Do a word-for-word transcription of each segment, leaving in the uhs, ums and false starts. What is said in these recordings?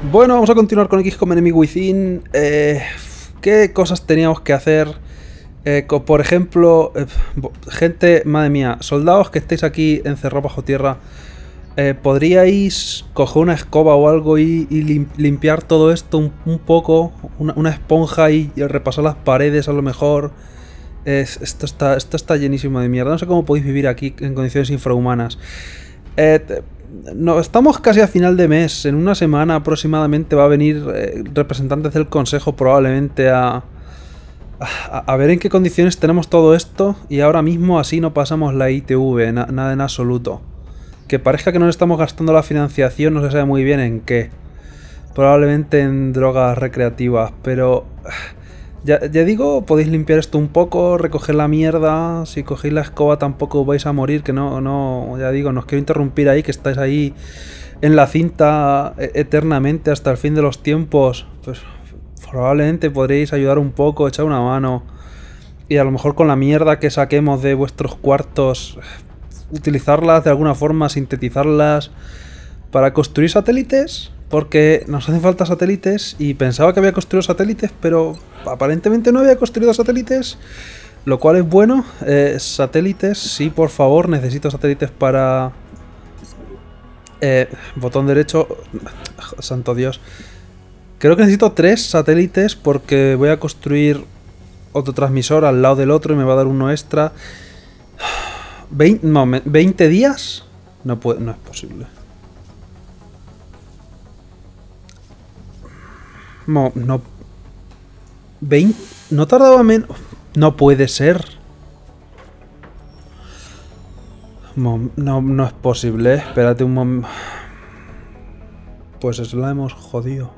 Bueno, vamos a continuar con X COM Enemy Within. Eh, ¿Qué cosas teníamos que hacer? Eh, por ejemplo, eh, gente, madre mía, soldados que estéis aquí encerrados bajo tierra, eh, ¿podríais coger una escoba o algo y, y limpiar todo esto un, un poco? Una, una esponja y, y repasar las paredes a lo mejor. Es, esto, está, esto está llenísimo de mierda. No sé cómo podéis vivir aquí en condiciones infrahumanas. Eh, no, estamos casi a final de mes. En una semana aproximadamente va a venir eh, representantes del consejo probablemente a, a, a ver en qué condiciones tenemos todo esto. Y ahora mismo así no pasamos la I T V, na, nada en absoluto. Que parezca que nos estamos gastando la financiación, no se sabe muy bien en qué. Probablemente en drogas recreativas, pero... Ya, ya digo, podéis limpiar esto un poco, recoger la mierda. Si cogéis la escoba tampoco vais a morir, que no, no, ya digo, no os quiero interrumpir ahí, que estáis ahí en la cinta eternamente hasta el fin de los tiempos. Pues probablemente podréis ayudar un poco, echar una mano. Y a lo mejor con la mierda que saquemos de vuestros cuartos, utilizarlas de alguna forma, sintetizarlas para construir satélites. Porque nos hacen falta satélites y pensaba que había construido satélites, pero aparentemente no había construido satélites, lo cual es bueno. Eh, satélites, sí, por favor, necesito satélites para... Eh, botón derecho... Santo Dios. Creo que necesito tres satélites porque voy a construir otro transmisor al lado del otro y me va a dar uno extra. ¿veinte, no, ¿veinte días? No, puede, no es posible. No, no... veinte... No tardaba menos... No puede ser. No, no, no es posible. Espérate un momento. Pues eso la hemos jodido.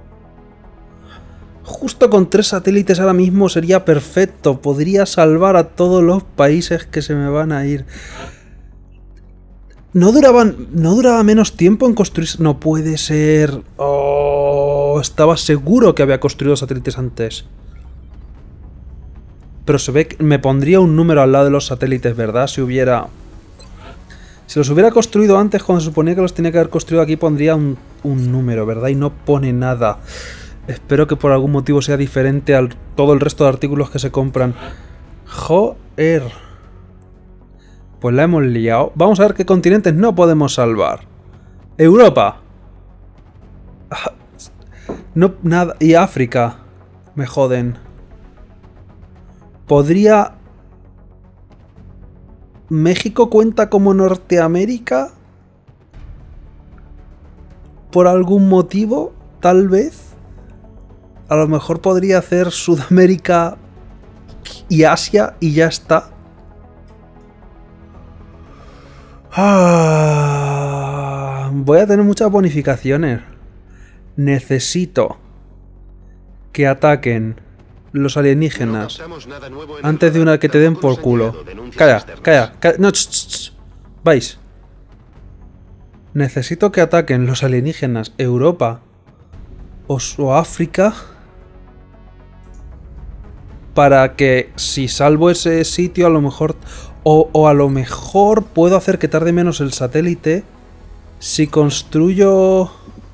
Justo con tres satélites ahora mismo sería perfecto. Podría salvar a todos los países que se me van a ir. No duraban... No duraba menos tiempo en construir... No puede ser... Oh, estaba seguro que había construido satélites antes. Pero se ve que me pondría un número al lado de los satélites, ¿verdad? Si hubiera... Si los hubiera construido antes, cuando se suponía que los tenía que haber construido aquí, pondría un, un número, ¿verdad? Y no pone nada. Espero que por algún motivo sea diferente a todo el resto de artículos que se compran. Joder. Pues la hemos liado. Vamos a ver qué continentes no podemos salvar. Europa. No, nada. Y África. Me joden. ¿Podría... ¿México cuenta como Norteamérica? ¿Por algún motivo? Tal vez. A lo mejor podría hacer Sudamérica y Asia y ya está. Ah, voy a tener muchas bonificaciones. Necesito que ataquen los alienígenas antes de una que te den por culo. Calla, calla, calla. No, ch, ch, ch. Vais. Necesito que ataquen los alienígenas Europa o, o África para que si salvo ese sitio a lo mejor... O, o a lo mejor puedo hacer que tarde menos el satélite si construyo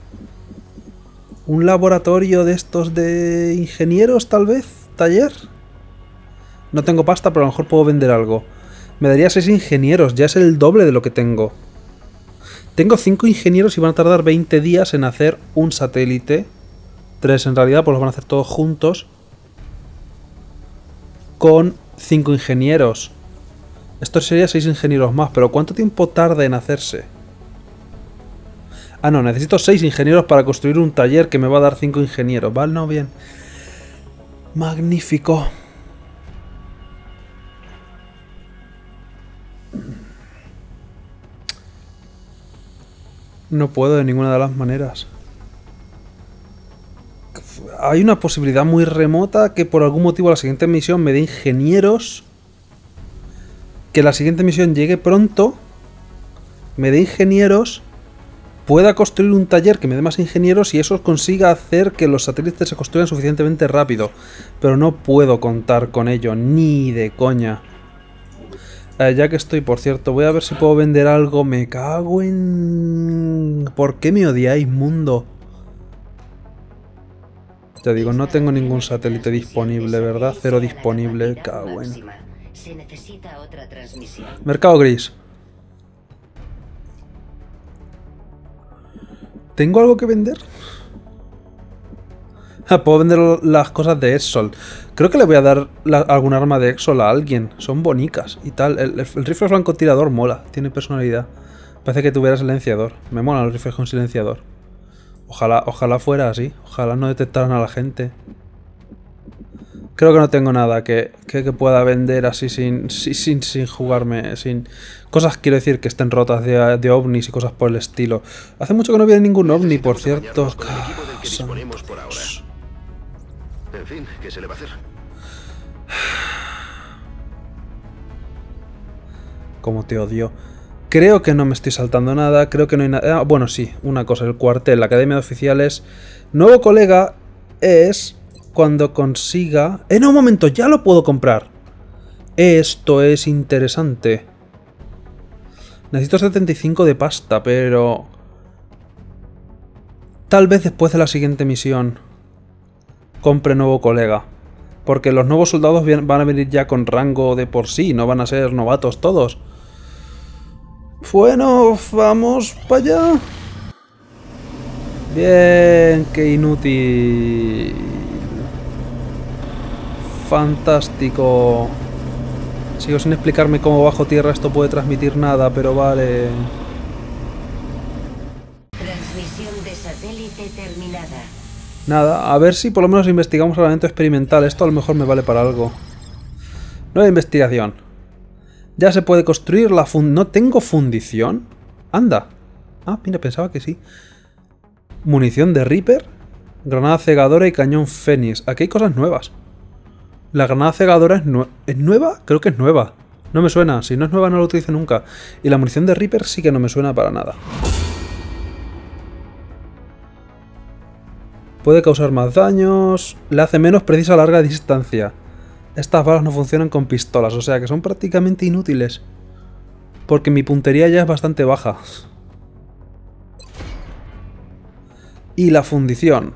un laboratorio de estos de ingenieros, tal vez, taller. No tengo pasta, pero a lo mejor puedo vender algo. Me daría seis ingenieros, ya es el doble de lo que tengo. Tengo cinco ingenieros y van a tardar veinte días en hacer un satélite. tres en realidad, pues los van a hacer todos juntos. Con cinco ingenieros. Esto sería seis ingenieros más, pero ¿cuánto tiempo tarda en hacerse? Ah, no, necesito seis ingenieros para construir un taller que me va a dar cinco ingenieros. Vale, no, bien. Magnífico. No puedo de ninguna de las maneras. Hay una posibilidad muy remota que por algún motivo la siguiente misión me dé ingenieros. Que la siguiente misión llegue pronto, me dé ingenieros, pueda construir un taller que me dé más ingenieros y eso consiga hacer que los satélites se construyan suficientemente rápido. Pero no puedo contar con ello, ni de coña. Eh, ya que estoy, por cierto, voy a ver si puedo vender algo. Me cago en... ¿Por qué me odiáis, mundo? Te digo, no tengo ningún satélite disponible, ¿verdad? Cero disponible. Cago en... Mercado gris. ¿Tengo algo que vender? Ah, puedo vender las cosas de Exol. Creo que le voy a dar la, algún arma de Exol a alguien. Son bonicas y tal. El, el, el rifle francotirador mola. Tiene personalidad. Parece que tuviera silenciador. Me molan los rifles con silenciador. Ojalá, ojalá fuera así. Ojalá no detectaran a la gente. Creo que no tengo nada que, que, que pueda vender así sin, sin, sin, sin jugarme. Sin cosas, quiero decir, que estén rotas de, de ovnis y cosas por el estilo. Hace mucho que no viene ningún ovni, por cierto. En fin, ¿qué se le va a hacer? Como te odio. Creo que no me estoy saltando nada. Creo que no hay nada. Ah, bueno, sí, una cosa. El cuartel, la academia de oficiales. Nuevo colega es cuando consiga... ¡Eh, no, un momento! ¡Ya lo puedo comprar! Esto es interesante. Necesito setenta y cinco de pasta, pero... Tal vez después de la siguiente misión compre nuevo colega. Porque los nuevos soldados van a venir ya con rango de por sí, no van a ser novatos todos. Bueno, vamos para allá. Bien, qué inútil. Fantástico. Sigo sin explicarme cómo bajo tierra esto puede transmitir nada, pero vale. Transmisión de satélite terminada. Nada, a ver si por lo menos investigamos el elemento experimental. Esto a lo mejor me vale para algo. Nueva investigación. Ya se puede construir la fund... ¿No tengo fundición? Anda. Ah, mira, pensaba que sí. Munición de Reaper, granada cegadora y cañón Fénix. Aquí hay cosas nuevas. La granada cegadora es, nue ¿es nueva? Creo que es nueva. No me suena. Si no es nueva no la utilizo nunca. Y la munición de Reaper sí que no me suena para nada. Puede causar más daños. Le hace menos precisa a larga distancia. Estas balas no funcionan con pistolas, o sea que son prácticamente inútiles. Porque mi puntería ya es bastante baja. Y la fundición.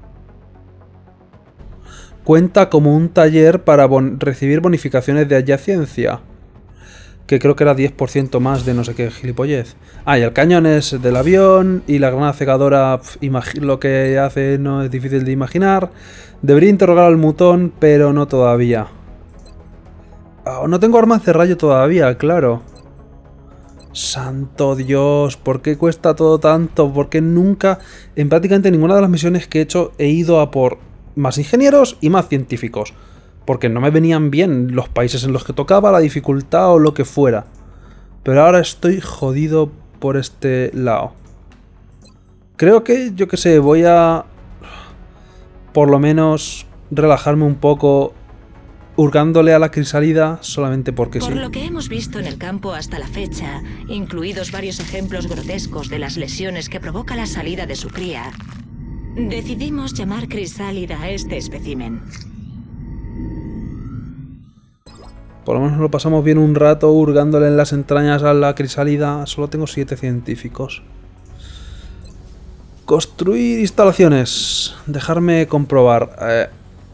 Cuenta como un taller para bon- recibir bonificaciones de adyaciencia. Que creo que era diez por ciento más de no sé qué gilipollez. Ah, y el cañón es del avión. Y la granada cegadora, pf, lo que hace no es difícil de imaginar. Debería interrogar al mutón, pero no todavía. Oh, no tengo armas de rayo todavía, claro. Santo Dios, ¿por qué cuesta todo tanto? ¿Por qué nunca, en prácticamente ninguna de las misiones que he hecho, he ido a por más ingenieros y más científicos? Porque no me venían bien los países en los que tocaba, la dificultad o lo que fuera. Pero ahora estoy jodido por este lado. Creo que, yo qué sé, voy a... por lo menos relajarme un poco hurgándole a la crisálida solamente porque sí. Por lo que hemos visto en el campo hasta la fecha, incluidos varios ejemplos grotescos de las lesiones que provoca la salida de su cría, decidimos llamar crisálida a este espécimen. Por lo menos lo pasamos bien un rato hurgándole en las entrañas a la crisálida. Solo tengo siete científicos. Construir instalaciones. Dejarme comprobar. Eh,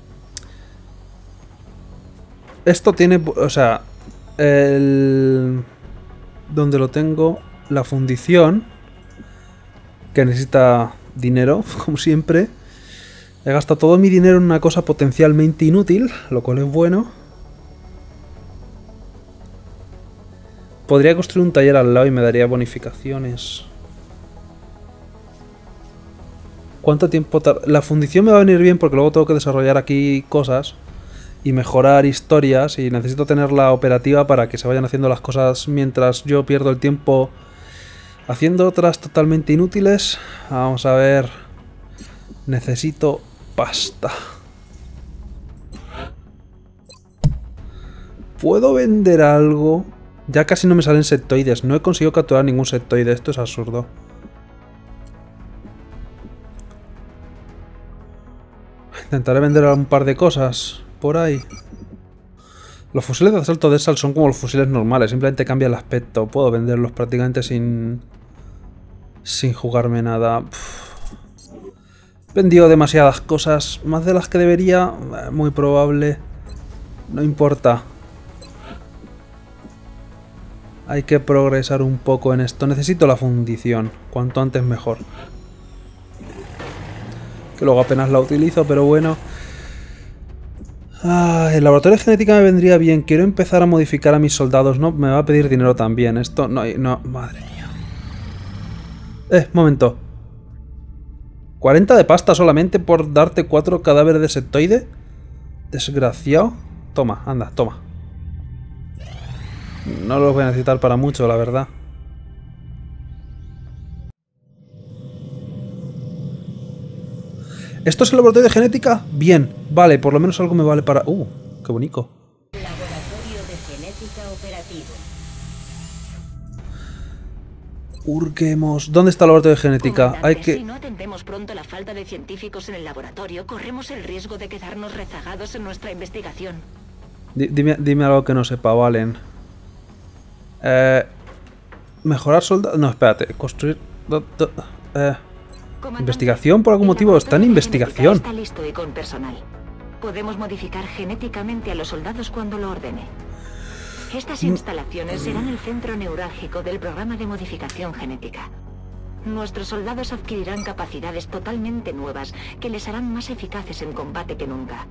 esto tiene... O sea... El... Donde lo tengo... La fundición. Que necesita dinero, como siempre. He gastado todo mi dinero en una cosa potencialmente inútil. Lo cual es bueno. Podría construir un taller al lado y me daría bonificaciones. ¿Cuánto tiempo tarda? La fundición me va a venir bien porque luego tengo que desarrollar aquí cosas y mejorar historias y necesito tenerla operativa para que se vayan haciendo las cosas mientras yo pierdo el tiempo haciendo otras totalmente inútiles. Vamos a ver. Necesito pasta. ¿Puedo vender algo? Ya casi no me salen sectoides. No he conseguido capturar ningún sectoide. Esto es absurdo. Intentaré vender un par de cosas por ahí. Los fusiles de asalto de Exalt son como los fusiles normales. Simplemente cambia el aspecto. Puedo venderlos prácticamente sin... Sin jugarme nada. Uf. Vendido demasiadas cosas, más de las que debería, muy probable. No importa. Hay que progresar un poco en esto. Necesito la fundición, cuanto antes mejor. Que luego apenas la utilizo, pero bueno. Ah, el laboratorio de genética me vendría bien. Quiero empezar a modificar a mis soldados, ¿no? Me va a pedir dinero también. Esto no... no madre mía. Eh, momento. ¿cuarenta de pasta solamente por darte cuatro cadáveres de septoide? Desgraciado. Toma, anda, toma. No los voy a necesitar para mucho, la verdad. ¿Esto es el laboratorio de genética? Bien, vale, por lo menos algo me vale para... ¡Uh! ¡Qué bonito! Laboratorio de genética operativo. Hurguemos. ¿Dónde está el laboratorio de genética? Hay que... Si no atendemos pronto la falta de científicos en el laboratorio, corremos el riesgo de quedarnos rezagados en nuestra investigación. D dime, dime algo que no sepa, Valen. Eh... Mejorar soldados... No, espérate. Construir... Do, do, eh... Investigación, por algún motivo, está en investigación. Está listo y con personal. Podemos modificar genéticamente a los soldados cuando lo ordene. Estas instalaciones serán el centro neurálgico del programa de modificación genética. Nuestros soldados adquirirán capacidades totalmente nuevas que les harán más eficaces en combate que nunca.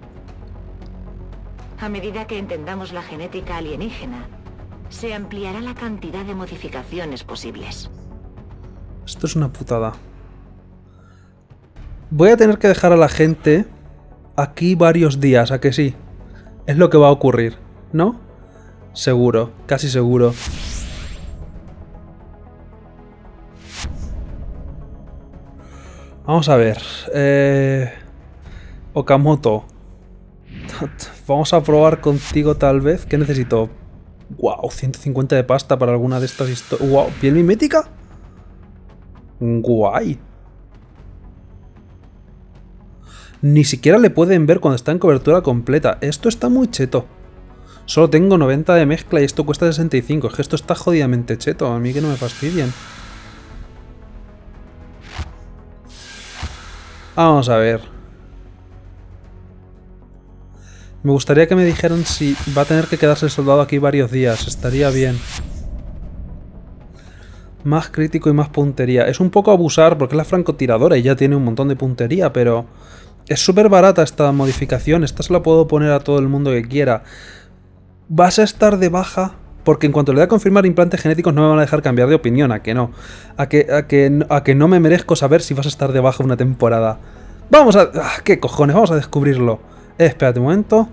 A medida que entendamos la genética alienígena, se ampliará la cantidad de modificaciones posibles. Esto es una putada. Voy a tener que dejar a la gente aquí varios días, ¿a que sí? Es lo que va a ocurrir, ¿no? Seguro, casi seguro. Vamos a ver. Eh... Okamoto. Vamos a probar contigo tal vez. ¿Qué necesito? Wow, ciento cincuenta de pasta para alguna de estas historias. Wow, ¿piel mimética? Guay. Ni siquiera le pueden ver cuando está en cobertura completa. Esto está muy cheto. Solo tengo noventa de mezcla y esto cuesta sesenta y cinco. Es que esto está jodidamente cheto. A mí que no me fastidien. Vamos a ver. Me gustaría que me dijeran si va a tener que quedarse el soldado aquí varios días. Estaría bien. Más crítico y más puntería. Es un poco abusar porque es la francotiradora y ya tiene un montón de puntería, pero... Es súper barata esta modificación. Esta se la puedo poner a todo el mundo que quiera. Vas a estar de baja porque en cuanto le dé a confirmar implantes genéticos no me van a dejar cambiar de opinión. ¿A que no? A que, a que, a que no me merezco saber si vas a estar de baja una temporada. Vamos a... Ah, ¿qué cojones? Vamos a descubrirlo. Eh, espérate un momento.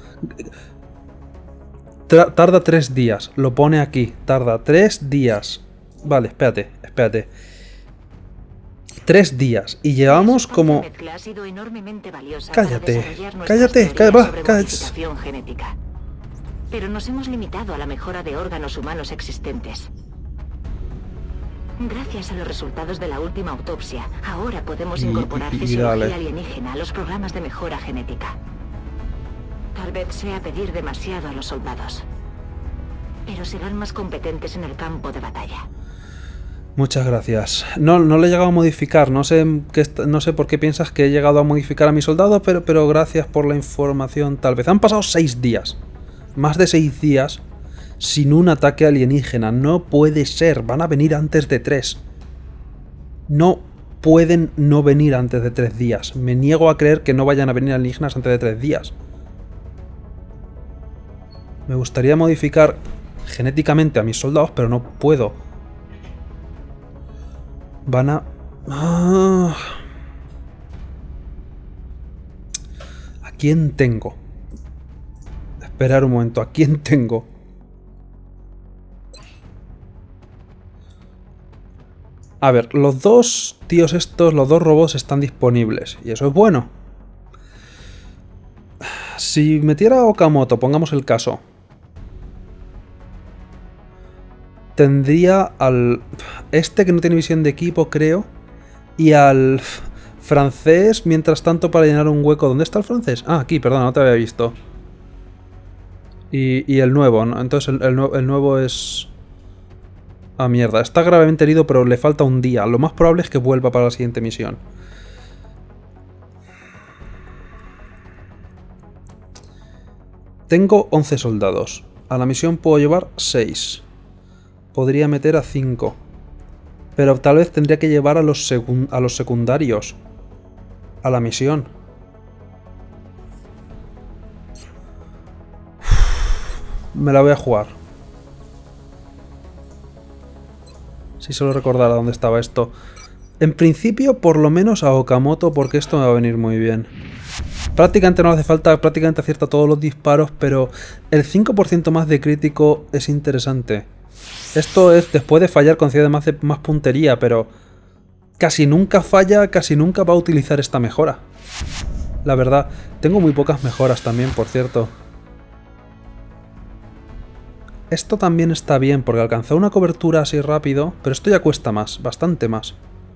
Tra- tarda tres días. Lo pone aquí. Tarda tres días. Vale, espérate, espérate. Tres días. Y llevamos como... Cállate, cállate, cállate, cállate. Pero nos hemos limitado a la mejora de órganos humanos existentes. Gracias a los resultados de la última autopsia, ahora podemos Y- incorporar y- y fisiología dale. alienígena a los programas de mejora genética. Tal vez sea pedir demasiado a los soldados, pero serán más competentes en el campo de batalla. Muchas gracias. No, no le he llegado a modificar. No sé, qué est- no sé por qué piensas que he llegado a modificar a mi soldado, pero, pero gracias por la información. Tal vez han pasado seis días. Más de seis días sin un ataque alienígena. No puede ser. Van a venir antes de tres. No pueden no venir antes de tres días. Me niego a creer que no vayan a venir alienígenas antes de tres días. Me gustaría modificar genéticamente a mis soldados, pero no puedo. Van a... Ah. ¿A quién tengo? Esperar un momento. ¿A quién tengo? A ver, los dos tíos estos, los dos robots están disponibles. Y eso es bueno. Si metiera a Okamoto, pongamos el caso. Tendría al... Este que no tiene visión de equipo, creo. Y al francés, mientras tanto, para llenar un hueco. ¿Dónde está el francés? Ah, aquí, perdón, no te había visto. Y, y el nuevo, ¿no? Entonces el, el, el nuevo es... Ah, mierda. Está gravemente herido, pero le falta un día. Lo más probable es que vuelva para la siguiente misión. Tengo once soldados. A la misión puedo llevar seis. Podría meter a cinco. Pero tal vez tendría que llevar a los, a los secundarios a la misión. Me la voy a jugar. Si solo recordara dónde estaba esto. En principio, por lo menos a Okamoto, porque esto me va a venir muy bien. Prácticamente no hace falta, prácticamente acierta todos los disparos, pero el cinco por ciento más de crítico es interesante. Esto es después de fallar, concede más, de, más puntería, pero casi nunca falla, casi nunca va a utilizar esta mejora. La verdad, tengo muy pocas mejoras también, por cierto. Esto también está bien, porque alcanzar una cobertura así rápido, pero esto ya cuesta más, bastante más.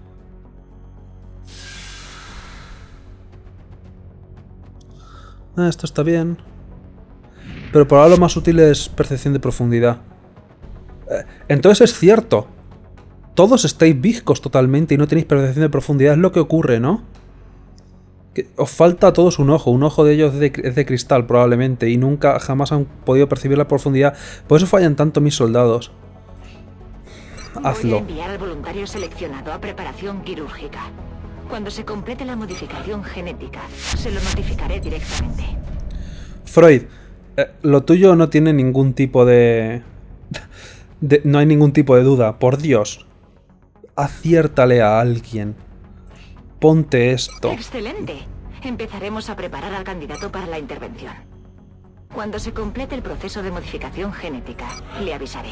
Ah, esto está bien. Pero por ahora lo más útil es percepción de profundidad. Eh, entonces es cierto. Todos estáis viscos totalmente y no tenéis percepción de profundidad. Es lo que ocurre, ¿no? Que os falta a todos un ojo. Un ojo de ellos es de, es de cristal probablemente. Y nunca, jamás han podido percibir la profundidad. Por eso fallan tanto mis soldados. Hazlo. Voy a enviar al voluntario seleccionado a preparación quirúrgica. Cuando se complete la modificación genética, se lo notificaré directamente. Freud, eh, lo tuyo no tiene ningún tipo de... de... No hay ningún tipo de duda. Por Dios. Aciértale a alguien. Ponte esto. ¡Excelente! Empezaremos a preparar al candidato para la intervención. Cuando se complete el proceso de modificación genética, le avisaré.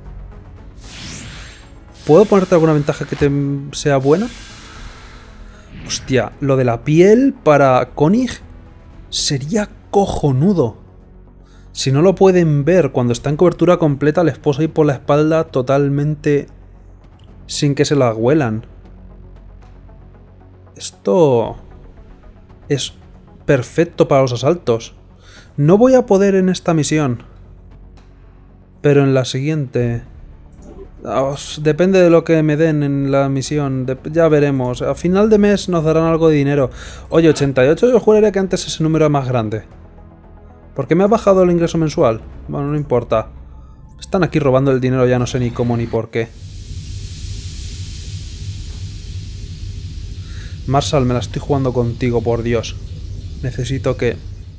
¿Puedo ponerte alguna ventaja que te sea buena? Hostia, lo de la piel para Koenig sería cojonudo. Si no lo pueden ver cuando está en cobertura completa, les puedo ir por la espalda totalmente sin que se la huelan. Esto es perfecto para los asaltos. No voy a poder en esta misión, pero en la siguiente... Depende de lo que me den en la misión, de, ya veremos. A final de mes nos darán algo de dinero. Oye, ochenta y ocho, yo juraría que antes ese número era más grande. ¿Por qué me ha bajado el ingreso mensual? Bueno, no importa. Están aquí robando el dinero, ya no sé ni cómo ni por qué. Marshall, me la estoy jugando contigo, por Dios. Necesito que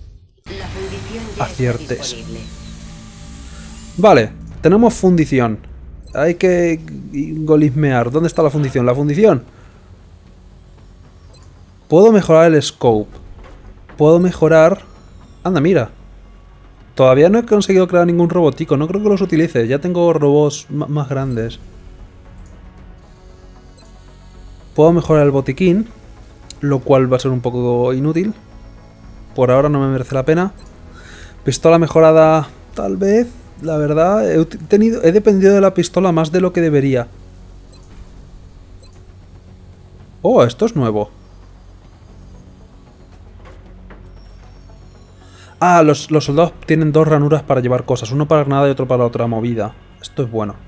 aciertes. Vale, tenemos fundición. Hay que golismear. ¿Dónde está la fundición? La fundición. Puedo mejorar el scope. Puedo mejorar... Anda, mira. Todavía no he conseguido crear ningún robotico. No creo que los utilice. Ya tengo robots más grandes. Puedo mejorar el botiquín, lo cual va a ser un poco inútil. Por ahora no me merece la pena. Pistola mejorada, tal vez. La verdad, he, tenido, he dependido de la pistola más de lo que debería. Oh, esto es nuevo. Ah, los, los soldados tienen dos ranuras para llevar cosas. Uno para granada y otro para otra movida. Esto es bueno.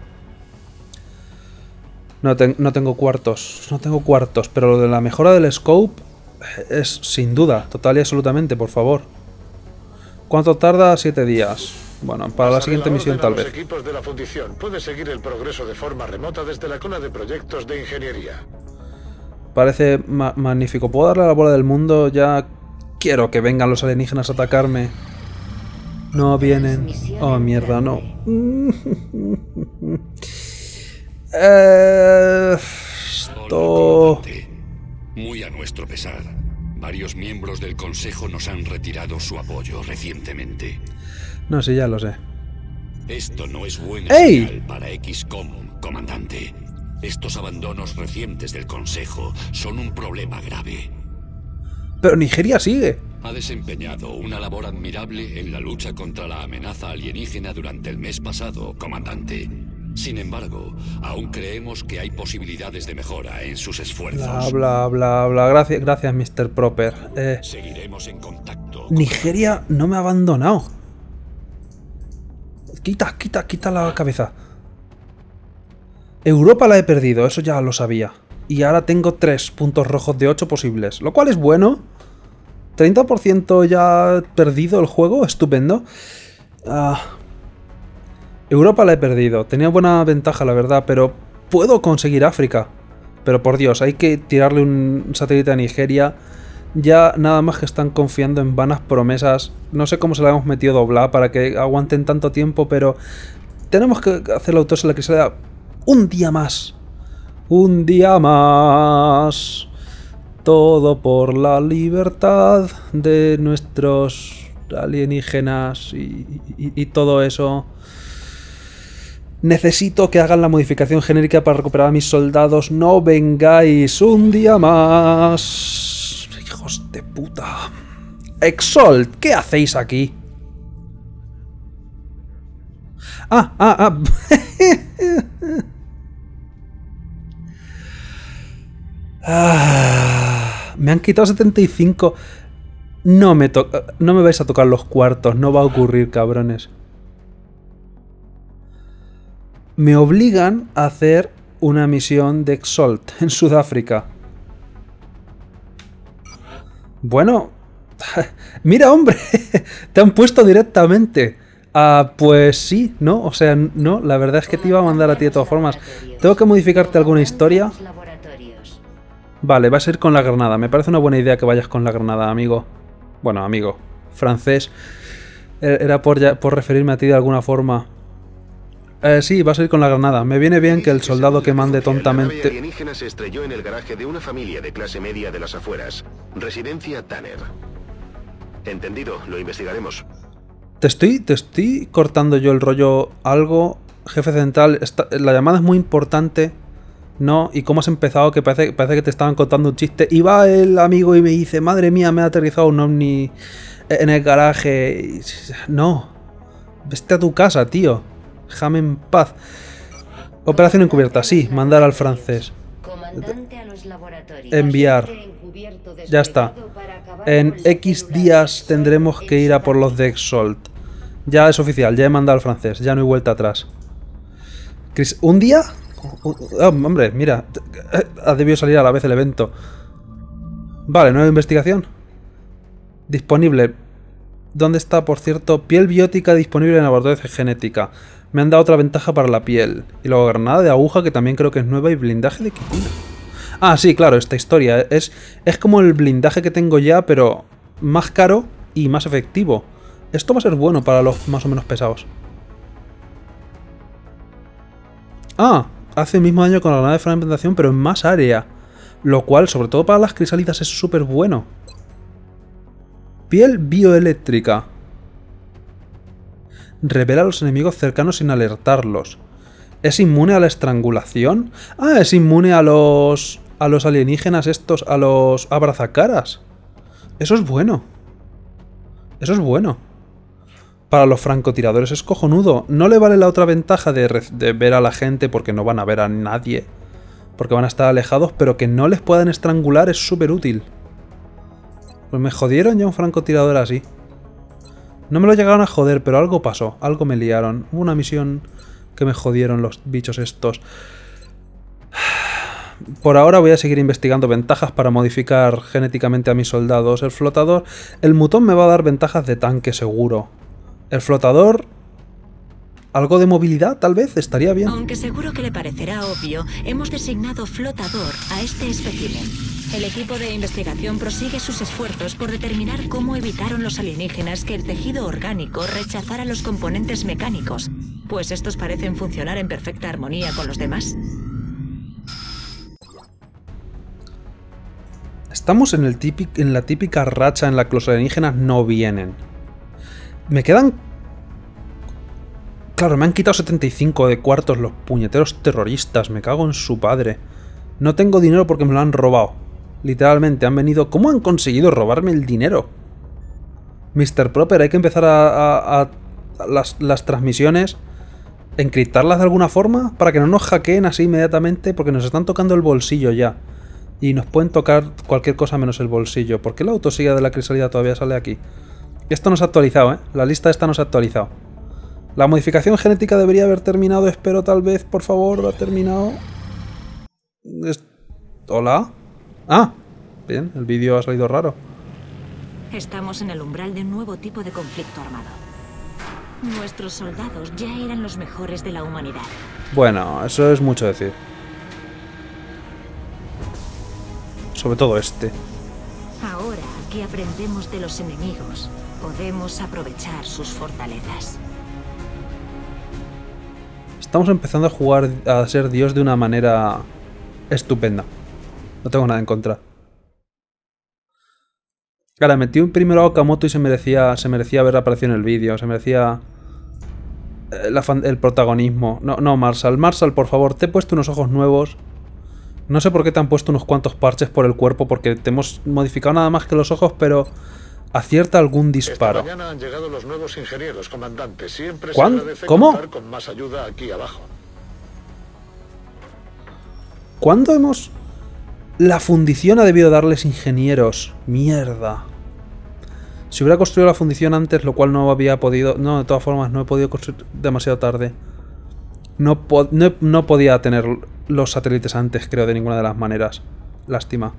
No, te, no tengo cuartos. No tengo cuartos. Pero lo de la mejora del scope es sin duda. Total y absolutamente, por favor. ¿Cuánto tarda? Siete días. Bueno, para la siguiente misión tal vez. Los equipos de la fundición puede seguir el progreso de forma remota desde la cola de proyectos de ingeniería. Parece ma magnífico. ¿Puedo darle la bola del mundo? Ya quiero que vengan los alienígenas a atacarme. No vienen. Oh, mierda, no. eh, esto... Muy a nuestro pesar, varios miembros del Consejo nos han retirado su apoyo recientemente. No sé, ya lo sé. Esto no es buena ¡Ey! señal para X COM, comandante. Estos abandonos recientes del Consejo son un problema grave. Pero Nigeria sigue. Ha desempeñado una labor admirable en la lucha contra la amenaza alienígena durante el mes pasado, comandante. Sin embargo, aún creemos que hay posibilidades de mejora en sus esfuerzos. Bla, bla, bla, bla. Gracias, gracias, mister Proper. Eh, Seguiremos en contacto. Nigeria no me ha abandonado. Quita, quita, quita la cabeza. Europa la he perdido, eso ya lo sabía. Y ahora tengo tres puntos rojos de ocho posibles. Lo cual es bueno. treinta por ciento ya perdido el juego, estupendo. Uh, Europa la he perdido, tenía buena ventaja la verdad, pero puedo conseguir África. Pero por Dios, hay que tirarle un satélite a Nigeria. Ya nada más que están confiando en vanas promesas. No sé cómo se la hemos metido doblada para que aguanten tanto tiempo, pero tenemos que hacer la autopsia en la crisalidad un día más. Un día más. Todo por la libertad de nuestros alienígenas y, y, y todo eso. Necesito que hagan la modificación genérica para recuperar a mis soldados. No vengáis un día más. Hijos de puta. Exalt, ¿qué hacéis aquí? Ah, ah, ah. ah. Me han quitado setenta y cinco. No me, no me vais a tocar los cuartos. No va a ocurrir, cabrones. Me obligan a hacer una misión de Exalt en Sudáfrica. Bueno, mira, hombre, te han puesto directamente. Ah, pues sí, ¿no? O sea, no, la verdad es que te iba a mandar a ti de todas formas. ¿Tengo que modificarte alguna historia? Vale, vas a ir con la granada. Me parece una buena idea que vayas con la granada, amigo. Bueno, amigo, francés. Era por, ya, por referirme a ti de alguna forma. Eh, sí, vas a ir con la granada. Me viene bien que el soldado que mande tontamente... La nave alienígena se estrelló en el garaje de una familia de clase media de las afueras. Residencia Tanner. Entendido, lo investigaremos. Te estoy, te estoy cortando yo el rollo algo. Jefe central, esta, la llamada es muy importante. No, y cómo has empezado, que parece, parece que te estaban contando un chiste. Y va el amigo y me dice, madre mía, me ha aterrizado un ovni en el garaje. No, vete a tu casa, tío. Déjame en paz. Operación encubierta, sí, mandar al francés. Enviar. Ya está. En X días tendremos que ir a por los de Exalt. Ya es oficial, ya he mandado al francés, ya no hay vuelta atrás. ¿Un día? Oh, hombre, mira, ha debido salir a la vez el evento. Vale, nueva investigación. Disponible. ¿Dónde está, por cierto? Piel biótica disponible en laboratorios de genética. Me han dado otra ventaja para la piel. Y luego granada de aguja, que también creo que es nueva, y blindaje de equipina. Ah, sí, claro, esta historia. Es, es como el blindaje que tengo ya, pero más caro y más efectivo. Esto va a ser bueno para los más o menos pesados. Ah, hace el mismo daño con la granada de fragmentación, pero en más área. Lo cual, sobre todo para las crisálidas, es súper bueno. Piel bioeléctrica. Revela a los enemigos cercanos sin alertarlos. ¿Es inmune a la estrangulación? Ah, es inmune a los... a los alienígenas estos, a los abrazacaras. Eso es bueno. Eso es bueno. Para los francotiradores es cojonudo. No le vale la otra ventaja de, de ver a la gente porque no van a ver a nadie. Porque van a estar alejados, pero que no les puedan estrangular es súper útil. Pues me jodieron ya un francotirador así. No me lo llegaron a joder, pero algo pasó. Algo me liaron. Hubo una misión que me jodieron los bichos estos. Por ahora voy a seguir investigando ventajas para modificar genéticamente a mis soldados. El flotador... El mutón me va a dar ventajas de tanque seguro. El flotador... ¿Algo de movilidad, tal vez? Estaría bien. Aunque seguro que le parecerá obvio, hemos designado flotador a este espécimen. El equipo de investigación prosigue sus esfuerzos por determinar cómo evitaron los alienígenas que el tejido orgánico rechazara los componentes mecánicos, pues estos parecen funcionar en perfecta armonía con los demás. Estamos en, el típic, en la típica racha en la que los alienígenas no vienen. Me quedan... Claro, me han quitado setenta y cinco de cuartos los puñeteros terroristas. Me cago en su padre. No tengo dinero porque me lo han robado. Literalmente, han venido... ¿Cómo han conseguido robarme el dinero? mister Proper, hay que empezar a... a, a las, las transmisiones... encriptarlas de alguna forma para que no nos hackeen así inmediatamente, porque nos están tocando el bolsillo ya. Y nos pueden tocar cualquier cosa menos el bolsillo. ¿Por qué la autosilla de la crisalidad todavía sale aquí? Esto no se ha actualizado, ¿eh? La lista esta no se ha actualizado. La modificación genética debería haber terminado, espero tal vez, por favor, ha terminado. Es... ¿Hola? Ah, bien, el vídeo ha salido raro. Estamos en el umbral de un nuevo tipo de conflicto armado. Nuestros soldados ya eran los mejores de la humanidad. Bueno, eso es mucho decir. Sobre todo este. Ahora que aprendemos de los enemigos, podemos aprovechar sus fortalezas. Estamos empezando a jugar a ser Dios de una manera estupenda. No tengo nada en contra. Ahora, metí un primero a Okamoto y se merecía, se merecía haber aparecido en el vídeo. Se merecía eh, la fan, el protagonismo. No, no, Marshall. Marshall, por favor, te he puesto unos ojos nuevos. No sé por qué te han puesto unos cuantos parches por el cuerpo, porque te hemos modificado nada más que los ojos, pero acierta algún disparo. Esta mañana han llegado los nuevos ingenieros, comandante. Siempre se ¿Cuándo? agradece ¿Cómo? contar con más ayuda aquí abajo. ¿Cuándo hemos...? La fundición ha debido darles ingenieros. Mierda. Si hubiera construido la fundición antes, lo cual no había podido... No, de todas formas, no he podido construir demasiado tarde. No, po no, no podía tener los satélites antes, creo, de ninguna de las maneras. Lástima.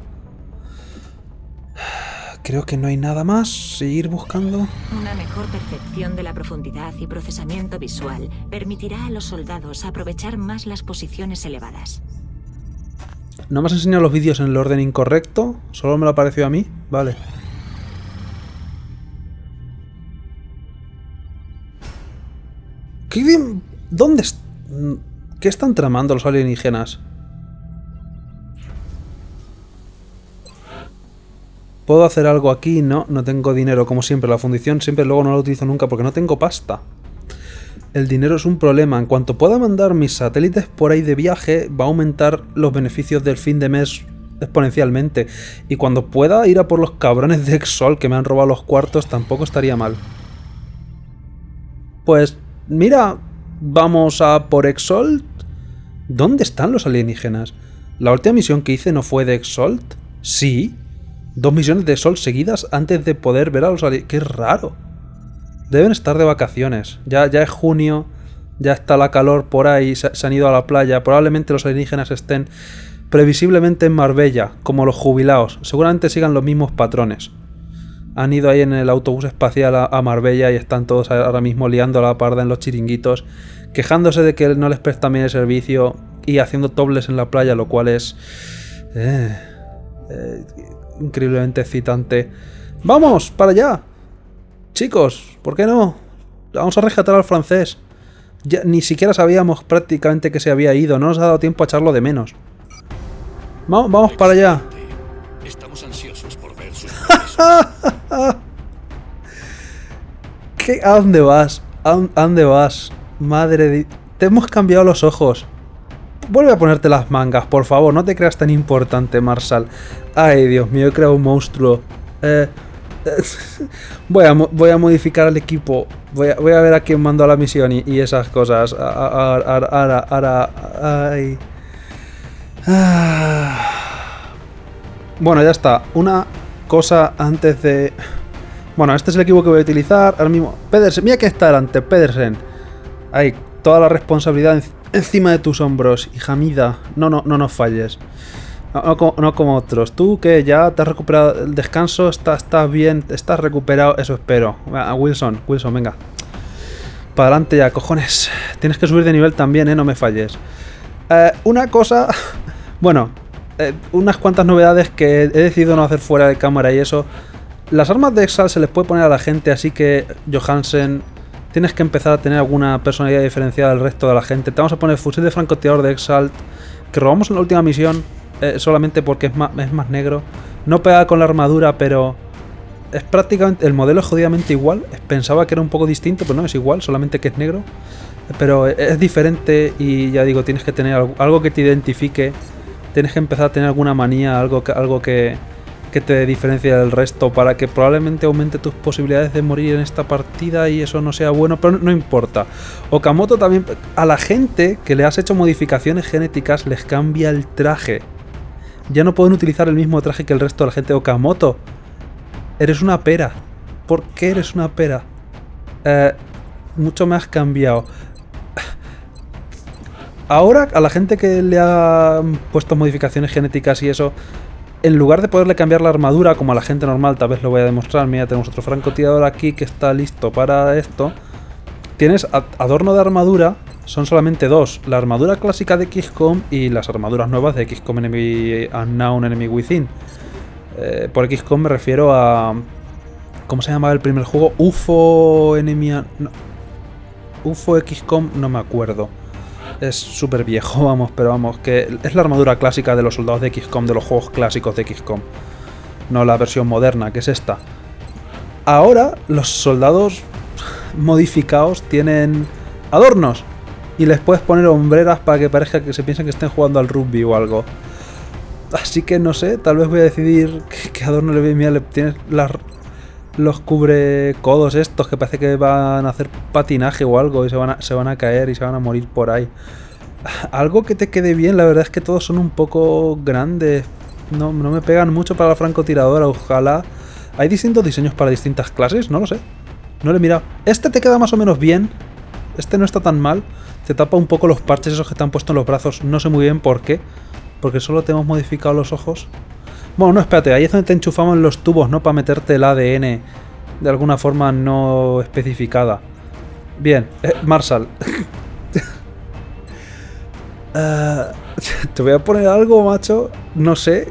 Creo que no hay nada más. Seguir buscando. Una mejor percepción de la profundidad y procesamiento visual permitirá a los soldados aprovechar más las posiciones elevadas. ¿No me has enseñado los vídeos en el orden incorrecto? ¿Solo me lo ha parecido a mí? Vale. ¿Qué bien? ¿Dónde est- ¿Qué están tramando los alienígenas? ¿Puedo hacer algo aquí? No, no tengo dinero, como siempre. La fundición siempre luego no la utilizo nunca porque no tengo pasta. El dinero es un problema. En cuanto pueda mandar mis satélites por ahí de viaje, va a aumentar los beneficios del fin de mes exponencialmente. Y cuando pueda ir a por los cabrones de Exol que me han robado los cuartos, tampoco estaría mal. Pues, mira, vamos a por Exalt. ¿Dónde están los alienígenas? ¿La última misión que hice no fue de Exalt? Sí. Dos misiones de Exalt seguidas antes de poder ver a los alienígenas. ¡Qué raro! Deben estar de vacaciones. Ya, ya es junio, ya está la calor por ahí, se, se han ido a la playa. Probablemente los alienígenas estén previsiblemente en Marbella, como los jubilados. Seguramente sigan los mismos patrones. Han ido ahí en el autobús espacial a, a Marbella y están todos ahora mismo liando la parda en los chiringuitos, quejándose de que no les prestan bien el servicio y haciendo tobles en la playa, lo cual es eh, eh, increíblemente excitante. ¡Vamos! ¡Para allá! Chicos, ¿por qué no? Vamos a rescatar al francés. Ya, ni siquiera sabíamos prácticamente que se había ido. No nos ha dado tiempo a echarlo de menos. Vamos, vamos para allá. Estamos ansiosos por ver sus progresos. ¿Qué? ¿A dónde vas? ¿A dónde vas? Madre de... Te hemos cambiado los ojos. Vuelve a ponerte las mangas, por favor. No te creas tan importante, Marshall. Ay, Dios mío, he creado un monstruo. Eh... Voy a, voy a modificar el equipo. Voy a, voy a ver a quién mando a la misión y, y esas cosas. Ahora, ahora, ay. Ah. Bueno, ya está. Una cosa antes de... Bueno, este es el equipo que voy a utilizar. Ahora mismo, Pedersen, mira que está delante, Pedersen. Hay toda la responsabilidad encima de tus hombros, hija mía. No, no, no nos falles. No, no, como, no como otros. Tú que ya te has recuperado el descanso, estás, estás bien, estás recuperado, eso espero. A Wilson, Wilson, venga. Para adelante ya, cojones. Tienes que subir de nivel también, ¿eh? No me falles. Eh, una cosa... Bueno, eh, unas cuantas novedades que he decidido no hacer fuera de cámara y eso. Las armas de Exalt se les puede poner a la gente, así que, Johansen, tienes que empezar a tener alguna personalidad diferenciada del resto de la gente. Te vamos a poner fusil de francotirador de Exalt, que robamos en la última misión. Eh, solamente porque es más, es más negro. No pega con la armadura, pero es prácticamente... El modelo es jodidamente igual. Pensaba que era un poco distinto, pero no, es igual, solamente que es negro. Pero es diferente y ya digo, tienes que tener algo, algo que te identifique. Tienes que empezar a tener alguna manía, algo que, algo que, que te diferencie del resto, para que probablemente aumente tus posibilidades de morir en esta partida y eso no sea bueno, pero no, no importa. Okamoto también... A la gente que le has hecho modificaciones genéticas les cambia el traje. Ya no pueden utilizar el mismo traje que el resto de la gente. Okamoto, eres una pera. ¿Por qué eres una pera? Eh, mucho me has cambiado. Ahora, a la gente que le ha puesto modificaciones genéticas y eso, en lugar de poderle cambiar la armadura, como a la gente normal, tal vez lo voy a demostrar, mira, tenemos otro francotirador aquí que está listo para esto. Tienes adorno de armadura, son solamente dos, la armadura clásica de X COM y las armaduras nuevas de X COM Enemy Unknown, Enemy Within. Eh, por X COM me refiero a... ¿Cómo se llamaba el primer juego? U F O Enemy... No. U F O X COM, no me acuerdo. Es súper viejo, vamos, pero vamos, que es la armadura clásica de los soldados de X COM, de los juegos clásicos de X COM. No la versión moderna, que es esta. Ahora, los soldados modificados tienen adornos. Y les puedes poner hombreras para que parezca que se piensen que estén jugando al rugby o algo. Así que no sé, tal vez voy a decidir qué, qué adorno le voy. Mira, le tienes las... los cubre codos estos que parece que van a hacer patinaje o algo y se van a, se van a caer y se van a morir por ahí. Algo que te quede bien, la verdad es que todos son un poco grandes. No, no me pegan mucho para la francotiradora, ojalá. ¿Hay distintos diseños para distintas clases? No lo sé. No lo he mirado. Este te queda más o menos bien. Este no está tan mal. Te tapa un poco los parches esos que te han puesto en los brazos. No sé muy bien por qué. Porque solo te hemos modificado los ojos. Bueno, no, espérate, ahí es donde te enchufamos los tubos, ¿no? Para meterte el A D N de alguna forma no especificada. Bien, eh, Marshall. uh, te voy a poner algo, macho. No sé.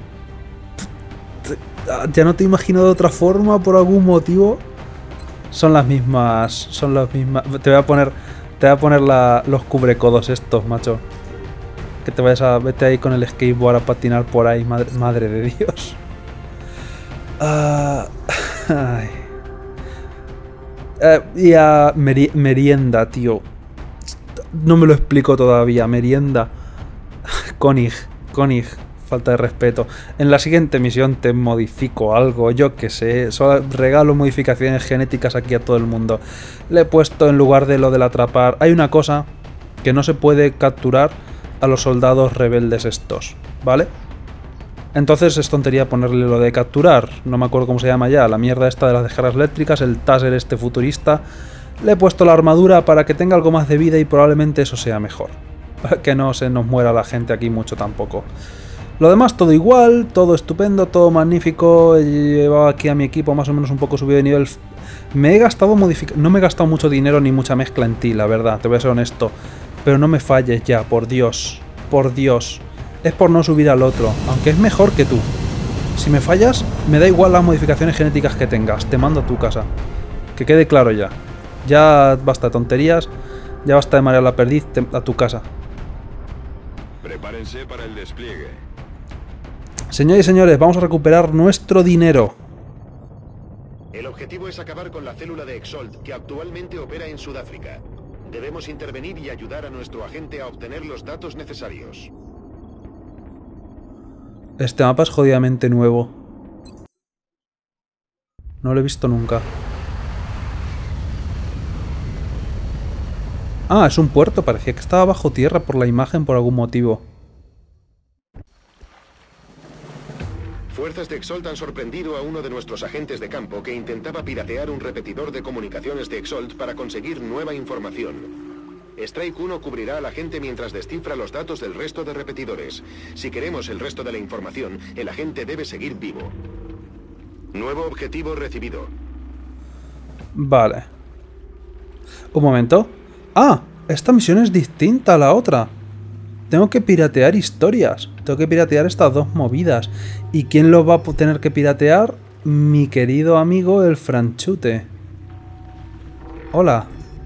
Ya no te imagino de otra forma por algún motivo. Son las mismas. Son las mismas. Te voy a poner. Te voy a poner la, los cubrecodos estos, macho. Que te vayas a... Vete ahí con el skateboard a patinar por ahí, madre, madre de Dios. Uh, ay. Uh, y a meri merienda, tío. No me lo explico todavía. Merienda. Konig. Konig. Falta de respeto. En la siguiente misión te modifico algo, yo que sé. Solo regalo modificaciones genéticas aquí a todo el mundo. Le he puesto en lugar de lo del atrapar. Hay una cosa que no se puede capturar a los soldados rebeldes estos, ¿vale? Entonces es tontería ponerle lo de capturar, no me acuerdo cómo se llama ya, la mierda esta de las descargas eléctricas, el taser este futurista. Le he puesto la armadura para que tenga algo más de vida y probablemente eso sea mejor. Que no se nos muera la gente aquí mucho tampoco. Lo demás todo igual, todo estupendo, todo magnífico. He llevado aquí a mi equipo más o menos un poco subido de nivel. Me he gastado modificando, no me he gastado mucho dinero ni mucha mezcla en ti, la verdad, te voy a ser honesto. Pero no me falles ya, por Dios. Por Dios. Es por no subir al otro. Aunque es mejor que tú. Si me fallas, me da igual las modificaciones genéticas que tengas. Te mando a tu casa. Que quede claro ya. Ya basta de tonterías. Ya basta de marear la perdiz. Te, a tu casa. Prepárense para el despliegue. Señores y señores, vamos a recuperar nuestro dinero. El objetivo es acabar con la célula de Exalt que actualmente opera en Sudáfrica. Debemos intervenir y ayudar a nuestro agente a obtener los datos necesarios. Este mapa es jodidamente nuevo. No lo he visto nunca. Ah, es un puerto. Parecía que estaba bajo tierra por la imagen por algún motivo. Fuerzas de Exalt han sorprendido a uno de nuestros agentes de campo que intentaba piratear un repetidor de comunicaciones de Exalt para conseguir nueva información. Strike uno cubrirá al agente mientras descifra los datos del resto de repetidores. Si queremos el resto de la información, el agente debe seguir vivo. Nuevo objetivo recibido. Vale. Un momento. ¡Ah! Esta misión es distinta a la otra. Tengo que piratear historias. Tengo que piratear estas dos movidas. ¿Y quién lo va a tener que piratear? Mi querido amigo el Franchute. Hola.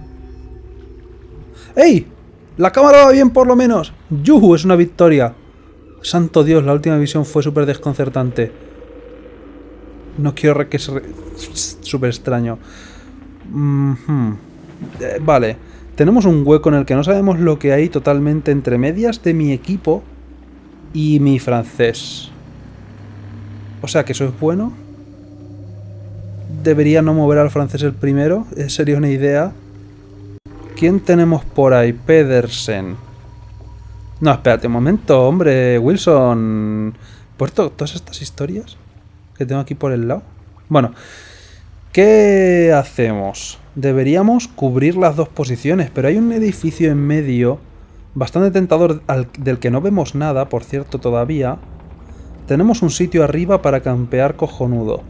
¡Ey! La cámara va bien por lo menos. ¡Yuhu! Es una victoria. Santo Dios, la última misión fue súper desconcertante. No quiero que se... Súper extraño. Mm-hmm. eh, vale. Tenemos un hueco en el que no sabemos lo que hay totalmente entre medias de mi equipo y mi francés. O sea que eso es bueno. Debería no mover al francés el primero. Sería una idea. ¿Quién tenemos por ahí? Pedersen. No, espérate un momento, hombre. Wilson. ¿Puesto todas estas historias que tengo aquí por el lado? Bueno. ¿Qué hacemos? Deberíamos cubrir las dos posiciones, pero hay un edificio en medio bastante tentador al, del que no vemos nada, por cierto, todavía. tenemos un sitio arriba para campear cojonudo.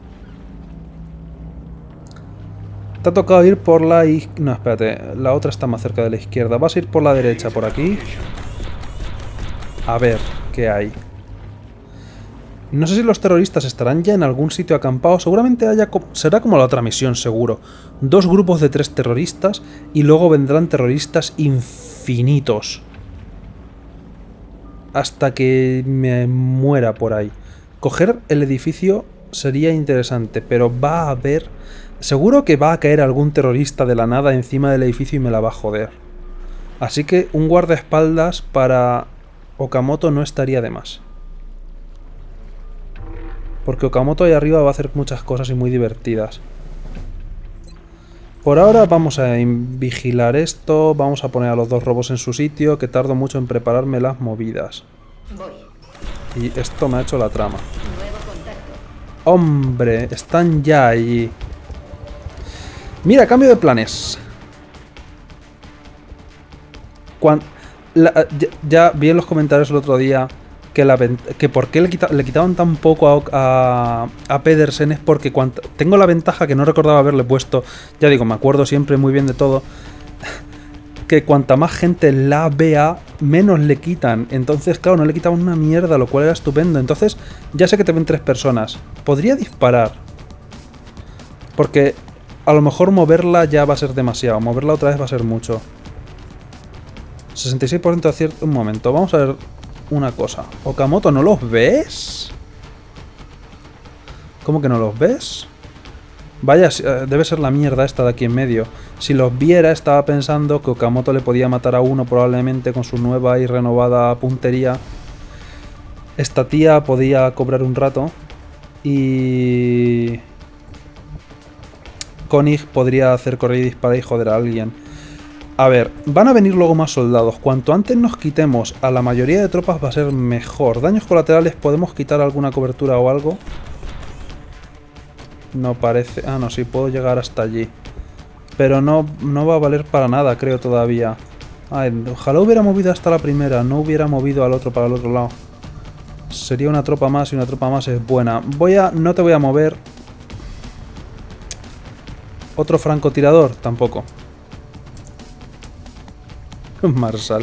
Te ha tocado ir por la... iz- No, espérate. La otra está más cerca de la izquierda. Vas a ir por la derecha, por aquí. A ver qué hay. No sé si los terroristas estarán ya en algún sitio acampado. Seguramente haya... co- Será como la otra misión, seguro. Dos grupos de tres terroristas y luego vendrán terroristas infinitos. Hasta que me muera por ahí. Coger el edificio sería interesante, pero va a haber... Seguro que va a caer algún terrorista de la nada encima del edificio y me la va a joder. Así que un guardaespaldas para Okamoto no estaría de más. Porque Okamoto ahí arriba va a hacer muchas cosas y muy divertidas. Por ahora vamos a vigilar esto. Vamos a poner a los dos robos en su sitio, que tardo mucho en prepararme las movidas. Voy. Y esto me ha hecho la trama. Nuevo contacto. ¡Hombre! Están ya allí. Mira, cambio de planes. Cuan- la- ya, ya vi en los comentarios el otro día que, la, ven- que por qué le, quita- le quitaban tan poco a, a, a Pedersen es porque cuant- tengo la ventaja que no recordaba haberle puesto. Ya digo, me acuerdo siempre muy bien de todo. Que cuanta más gente la vea, menos le quitan. Entonces, claro, no le quitaban una mierda, lo cual era estupendo. Entonces, ya sé que te ven tres personas. Podría disparar. Porque a lo mejor moverla ya va a ser demasiado. Moverla otra vez va a ser mucho. sesenta y seis por ciento de acierto. Un momento, vamos a ver una cosa. Okamoto, ¿no los ves? ¿Cómo que no los ves? Vaya, debe ser la mierda esta de aquí en medio. Si los viera, estaba pensando que Okamoto le podía matar a uno probablemente con su nueva y renovada puntería. Esta tía podía cobrar un rato. Y... Koenig podría hacer correr y disparar y joder a alguien. A ver, van a venir luego más soldados. Cuanto antes nos quitemos a la mayoría de tropas va a ser mejor. Daños colaterales, ¿podemos quitar alguna cobertura o algo? No parece... Ah, no, sí, puedo llegar hasta allí. Pero no, no va a valer para nada, creo todavía. Ay, ojalá hubiera movido hasta la primera, no hubiera movido al otro para el otro lado. Sería una tropa más y una tropa más es buena. Voy a... No te voy a mover. ¿Otro francotirador? Tampoco. Marshall.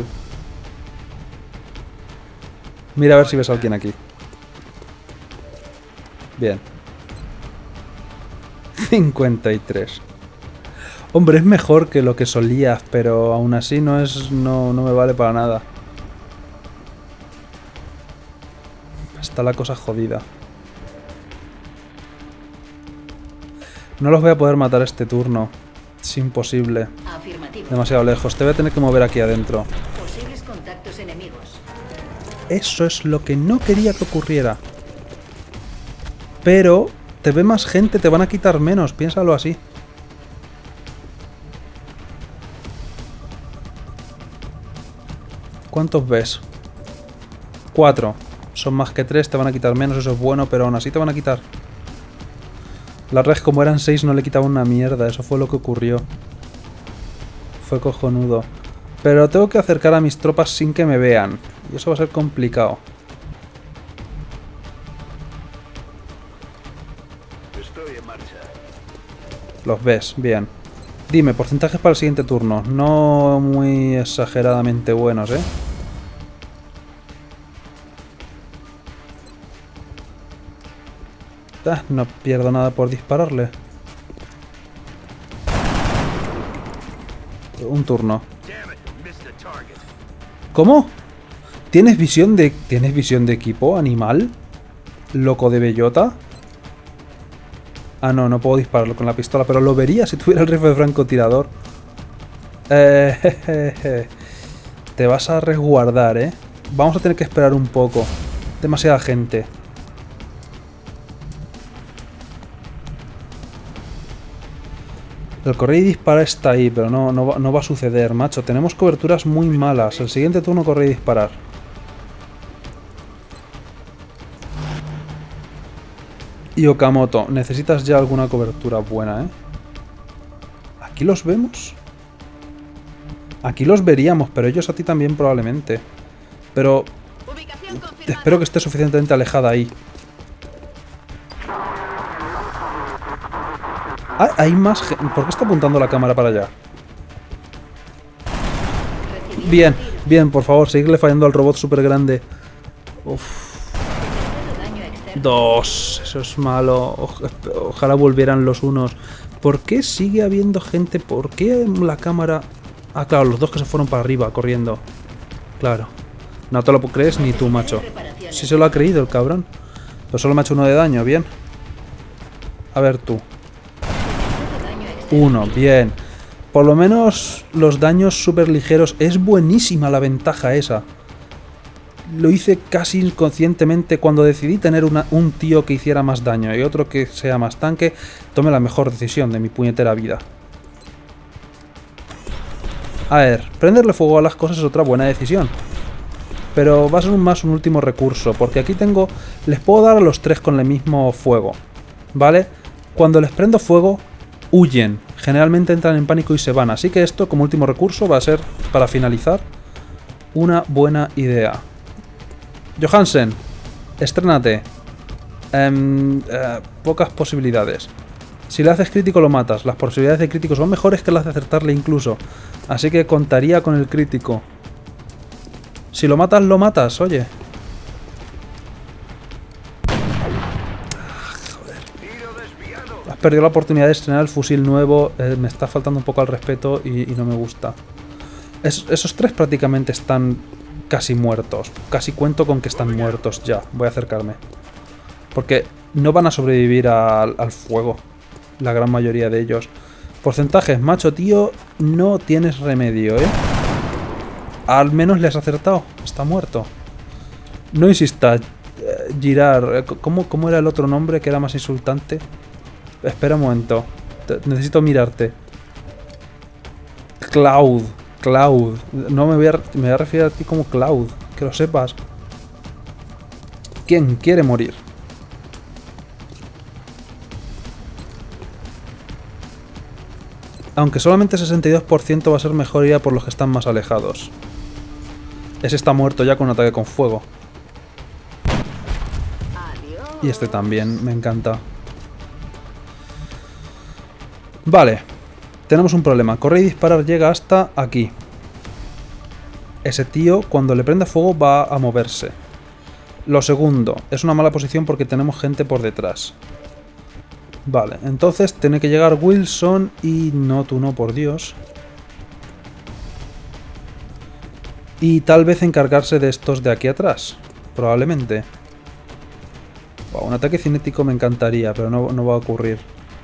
Mira a ver si ves a alguien aquí. Bien. cincuenta y tres. Hombre, es mejor que lo que solías, pero aún así no es. No, no me vale para nada. Está la cosa jodida. No los voy a poder matar este turno. Es imposible. Afirmativo. Demasiado lejos. Te voy a tener que mover aquí adentro. Posibles contactos enemigos. Eso es lo que no quería que ocurriera. Pero te ve más gente, te van a quitar menos. Piénsalo así. ¿Cuántos ves? Cuatro. Son más que tres, te van a quitar menos, eso es bueno, pero aún así te van a quitar. La red, como eran seis, no le quitaba una mierda. Eso fue lo que ocurrió. Fue cojonudo. Pero tengo que acercar a mis tropas sin que me vean. Y eso va a ser complicado. Estoy en marcha. Los ves, bien. Dime, porcentajes para el siguiente turno. No muy exageradamente buenos, ¿eh? Ah, no pierdo nada por dispararle. Un turno. ¿Cómo? ¿Tienes visión de... ¿Tienes visión de equipo, animal? ¿Loco de bellota? Ah, no, no puedo dispararlo con la pistola, pero lo vería si tuviera el rifle de francotirador. Eh, jejeje. Te vas a resguardar, ¿eh? Vamos a tener que esperar un poco. Demasiada gente. El correr y disparar está ahí, pero no, no, va, no va a suceder, macho. Tenemos coberturas muy malas. El siguiente turno correr y disparar. Y Okamoto, necesitas ya alguna cobertura buena, ¿eh? ¿Aquí los vemos? Aquí los veríamos, pero ellos a ti también probablemente. Pero espero que esté suficientemente alejada ahí. Ah, hay más gente. ¿Por qué está apuntando la cámara para allá? Bien, bien, por favor, seguirle fallando al robot súper grande. Uf. Dos, eso es malo. O, ojalá volvieran los unos. ¿Por qué sigue habiendo gente? ¿Por qué la cámara...? Ah, claro, los dos que se fueron para arriba, corriendo. Claro. No te lo crees ni tú, macho. Sí se lo ha creído el cabrón. Pero solo me ha hecho uno de daño, bien. A ver tú. Uno, bien. Por lo menos los daños súper ligeros. Es buenísima la ventaja esa. Lo hice casi inconscientemente cuando decidí tener una, un tío que hiciera más daño y otro que sea más tanque. Tomé la mejor decisión de mi puñetera vida. A ver, prenderle fuego a las cosas es otra buena decisión. Pero va a ser un más un último recurso, porque aquí tengo... Les puedo dar a los tres con el mismo fuego, ¿vale? Cuando les prendo fuego, huyen. Generalmente entran en pánico y se van. Así que esto, como último recurso, va a ser, para finalizar, una buena idea. Johansen, estrénate. Um, uh, pocas posibilidades. Si le haces crítico lo matas. Las posibilidades de crítico son mejores que las de acertarle incluso. Así que contaría con el crítico. Si lo matas, lo matas, oye. Joder. Has perdido la oportunidad de estrenar el fusil nuevo. Eh, me está faltando un poco al respeto y, y no me gusta. Es, esos tres prácticamente están casi muertos. Casi cuento con que están muertos ya. Voy a acercarme. Porque no van a sobrevivir a, al fuego. La gran mayoría de ellos. Porcentajes, macho, tío, no tienes remedio, ¿eh? Al menos le has acertado. Está muerto. No insista, eh, girar. ¿Cómo, ¿Cómo era el otro nombre que era más insultante? Espera un momento. Te, necesito mirarte. Cloud. Cloud. No me voy, a, me voy a referir a ti como Cloud. Que lo sepas. ¿Quién quiere morir? Aunque solamente sesenta y dos por ciento va a ser mejor idea por los que están más alejados. Ese está muerto ya con un ataque con fuego. Y este también, me encanta. Vale. Tenemos un problema. Correr y disparar llega hasta aquí. Ese tío, cuando le prenda fuego, va a moverse. Lo segundo, es una mala posición porque tenemos gente por detrás. Vale, entonces tiene que llegar Wilson y... No, tú no, por Dios. Y tal vez encargarse de estos de aquí atrás. Probablemente. Wow, un ataque cinético me encantaría, pero no, no va a ocurrir.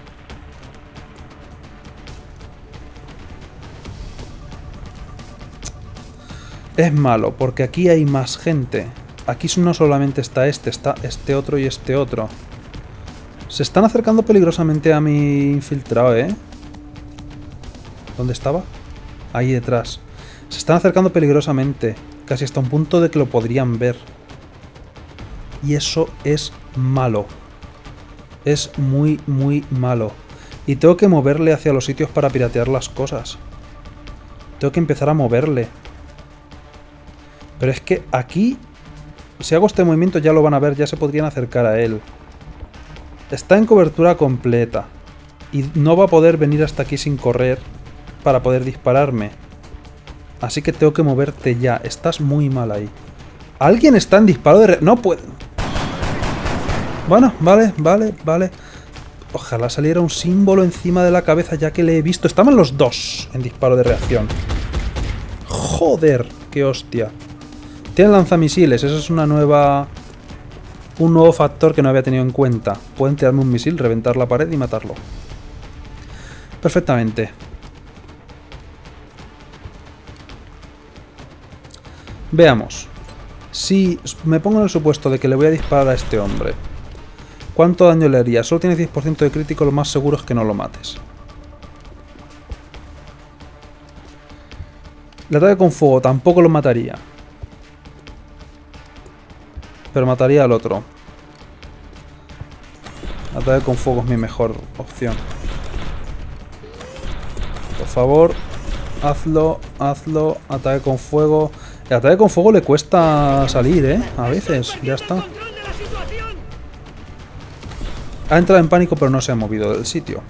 Es malo, porque aquí hay más gente. Aquí no solamente está este, está este otro y este otro. Se están acercando peligrosamente a mi infiltrado, ¿eh? ¿Dónde estaba? Ahí detrás. Se están acercando peligrosamente. Casi hasta un punto de que lo podrían ver. Y eso es malo. Es muy, muy malo. Y tengo que moverle hacia los sitios para piratear las cosas. Tengo que empezar a moverle. Pero es que aquí... Si hago este movimiento ya lo van a ver, ya se podrían acercar a él. Está en cobertura completa. Y no va a poder venir hasta aquí sin correr para poder dispararme. Así que tengo que moverte ya. Estás muy mal ahí. ¿Alguien está en disparo de... Re no puede... Bueno, vale, vale, vale. Ojalá saliera un símbolo encima de la cabeza ya que le he visto. Estaban los dos en disparo de reacción. Joder, qué hostia. Tienen lanzamisiles. Eso es una nueva... Un nuevo factor que no había tenido en cuenta. Pueden tirarme un misil, reventar la pared y matarlo. Perfectamente. Veamos. Si me pongo en el supuesto de que le voy a disparar a este hombre, ¿cuánto daño le haría? Solo tienes diez por ciento de crítico, lo más seguro es que no lo mates. El ataque con fuego tampoco lo mataría. Pero mataría al otro. Ataque con fuego es mi mejor opción. Por favor, hazlo, hazlo. Ataque con fuego. El ataque con fuego le cuesta salir, ¿eh? A veces, ya está. Ha entrado en pánico, pero no se ha movido del sitio.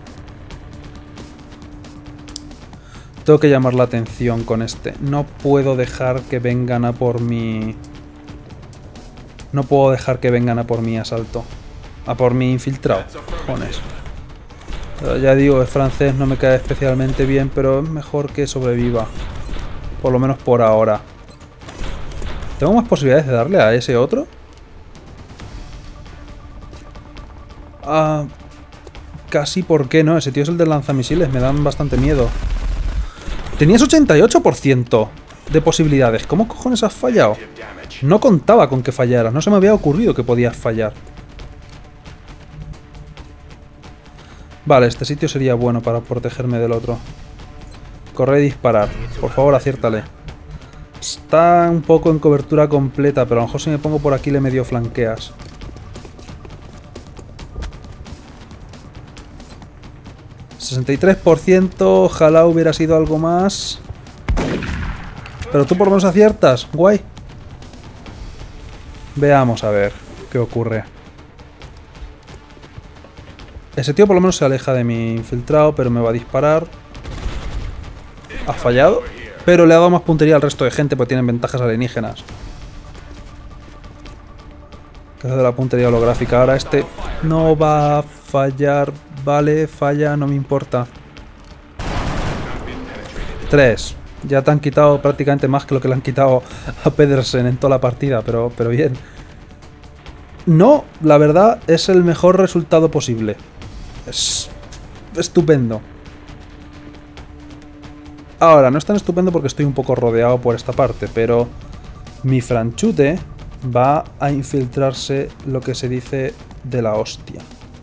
Tengo que llamar la atención con este. No puedo dejar que vengan a por mi... No puedo dejar que vengan a por mi asalto. A por mi infiltrado. Cojones. Ya digo, el francés no me cae especialmente bien, pero es mejor que sobreviva. Por lo menos por ahora. ¿Tengo más posibilidades de darle a ese otro? Ah, casi, ¿por qué no? Ese tío es el del lanzamisiles, me dan bastante miedo. Tenías ochenta y ocho por ciento de posibilidades. ¿Cómo cojones has fallado? No contaba con que fallaras, no se me había ocurrido que podías fallar. Vale, este sitio sería bueno para protegerme del otro. Corre y disparar. Por favor, aciértale. Está un poco en cobertura completa, pero a lo mejor si me pongo por aquí le medio flanqueas. sesenta y tres por ciento, ojalá hubiera sido algo más. Pero tú por lo menos aciertas, guay. Veamos a ver qué ocurre. Ese tío por lo menos se aleja de mi infiltrado, pero me va a disparar. Ha fallado, pero le ha dado más puntería al resto de gente porque tienen ventajas alienígenas. Que es de la puntería holográfica. Ahora este no va a fallar. Vale, falla, no me importa. Tres. Ya te han quitado prácticamente más que lo que le han quitado a Pedersen en toda la partida, pero, pero bien. No, la verdad es el mejor resultado posible. Es estupendo. Ahora, no es tan estupendo porque estoy un poco rodeado por esta parte, pero mi franchute va a infiltrarse lo que se dice de la hostia.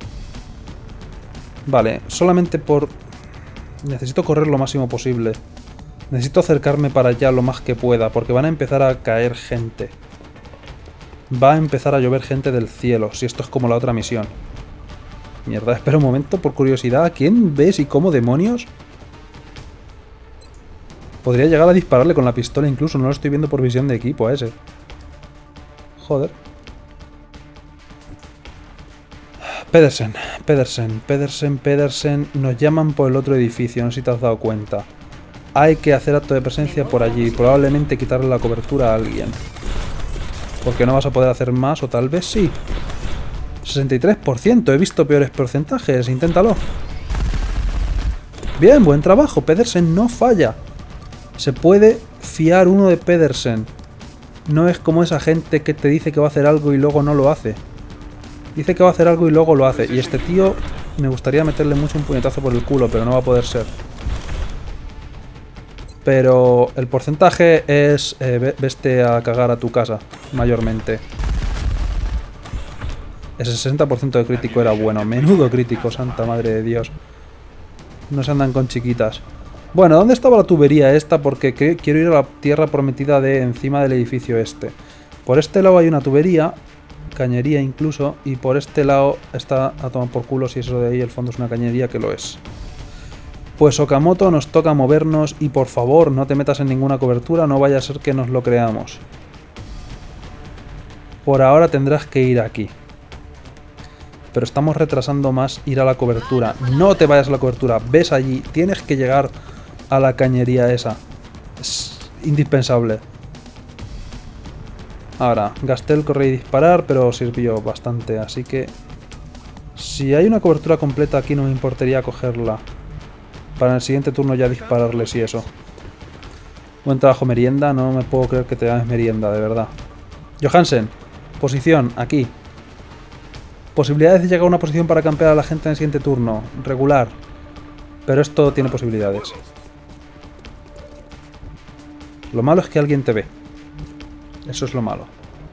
Vale, solamente por... Necesito correr lo máximo posible. Necesito acercarme para allá lo más que pueda, porque van a empezar a caer gente. Va a empezar a llover gente del cielo, si esto es como la otra misión. Mierda, espera un momento, por curiosidad, ¿a quién ves y cómo demonios? Podría llegar a dispararle con la pistola incluso, no lo estoy viendo por visión de equipo a ese. Joder. Pedersen, Pedersen, Pedersen, Pedersen. Nos llaman por el otro edificio, no sé si te has dado cuenta. Hay que hacer acto de presencia por allí y probablemente quitarle la cobertura a alguien. Porque no vas a poder hacer más, o tal vez sí. sesenta y tres por ciento, he visto peores porcentajes, inténtalo. Bien, buen trabajo, Pedersen no falla. Se puede fiar uno de Pedersen. No es como esa gente que te dice que va a hacer algo y luego no lo hace. Dice que va a hacer algo y luego lo hace. Y este tío me gustaría meterle mucho un puñetazo por el culo, pero no va a poder ser. Pero el porcentaje es eh, veste a cagar a tu casa, mayormente. Ese sesenta por ciento de crítico era bueno. Menudo crítico, santa madre de Dios. No se andan con chiquitas. Bueno, ¿dónde estaba la tubería esta? Porque quiero ir a la tierra prometida de encima del edificio este. Por este lado hay una tubería, cañería incluso, y por este lado está a tomar por culo si eso de ahí el fondo es una cañería, que lo es. Pues Okamoto, nos toca movernos y por favor no te metas en ninguna cobertura, no vaya a ser que nos lo creamos. Por ahora tendrás que ir aquí. Pero estamos retrasando más ir a la cobertura. No te vayas a la cobertura, ves allí, tienes que llegar a la cañería esa. Es indispensable. Ahora, gasté el correr y disparar, pero sirvió bastante, así que... Si hay una cobertura completa aquí no me importaría cogerla. Para en el siguiente turno ya dispararles y eso. Buen trabajo, merienda. No me puedo creer que te hagas merienda, de verdad. Johansen, posición, aquí. Posibilidades de llegar a una posición para campear a la gente en el siguiente turno. Regular. Pero esto tiene posibilidades. Lo malo es que alguien te ve. Eso es lo malo.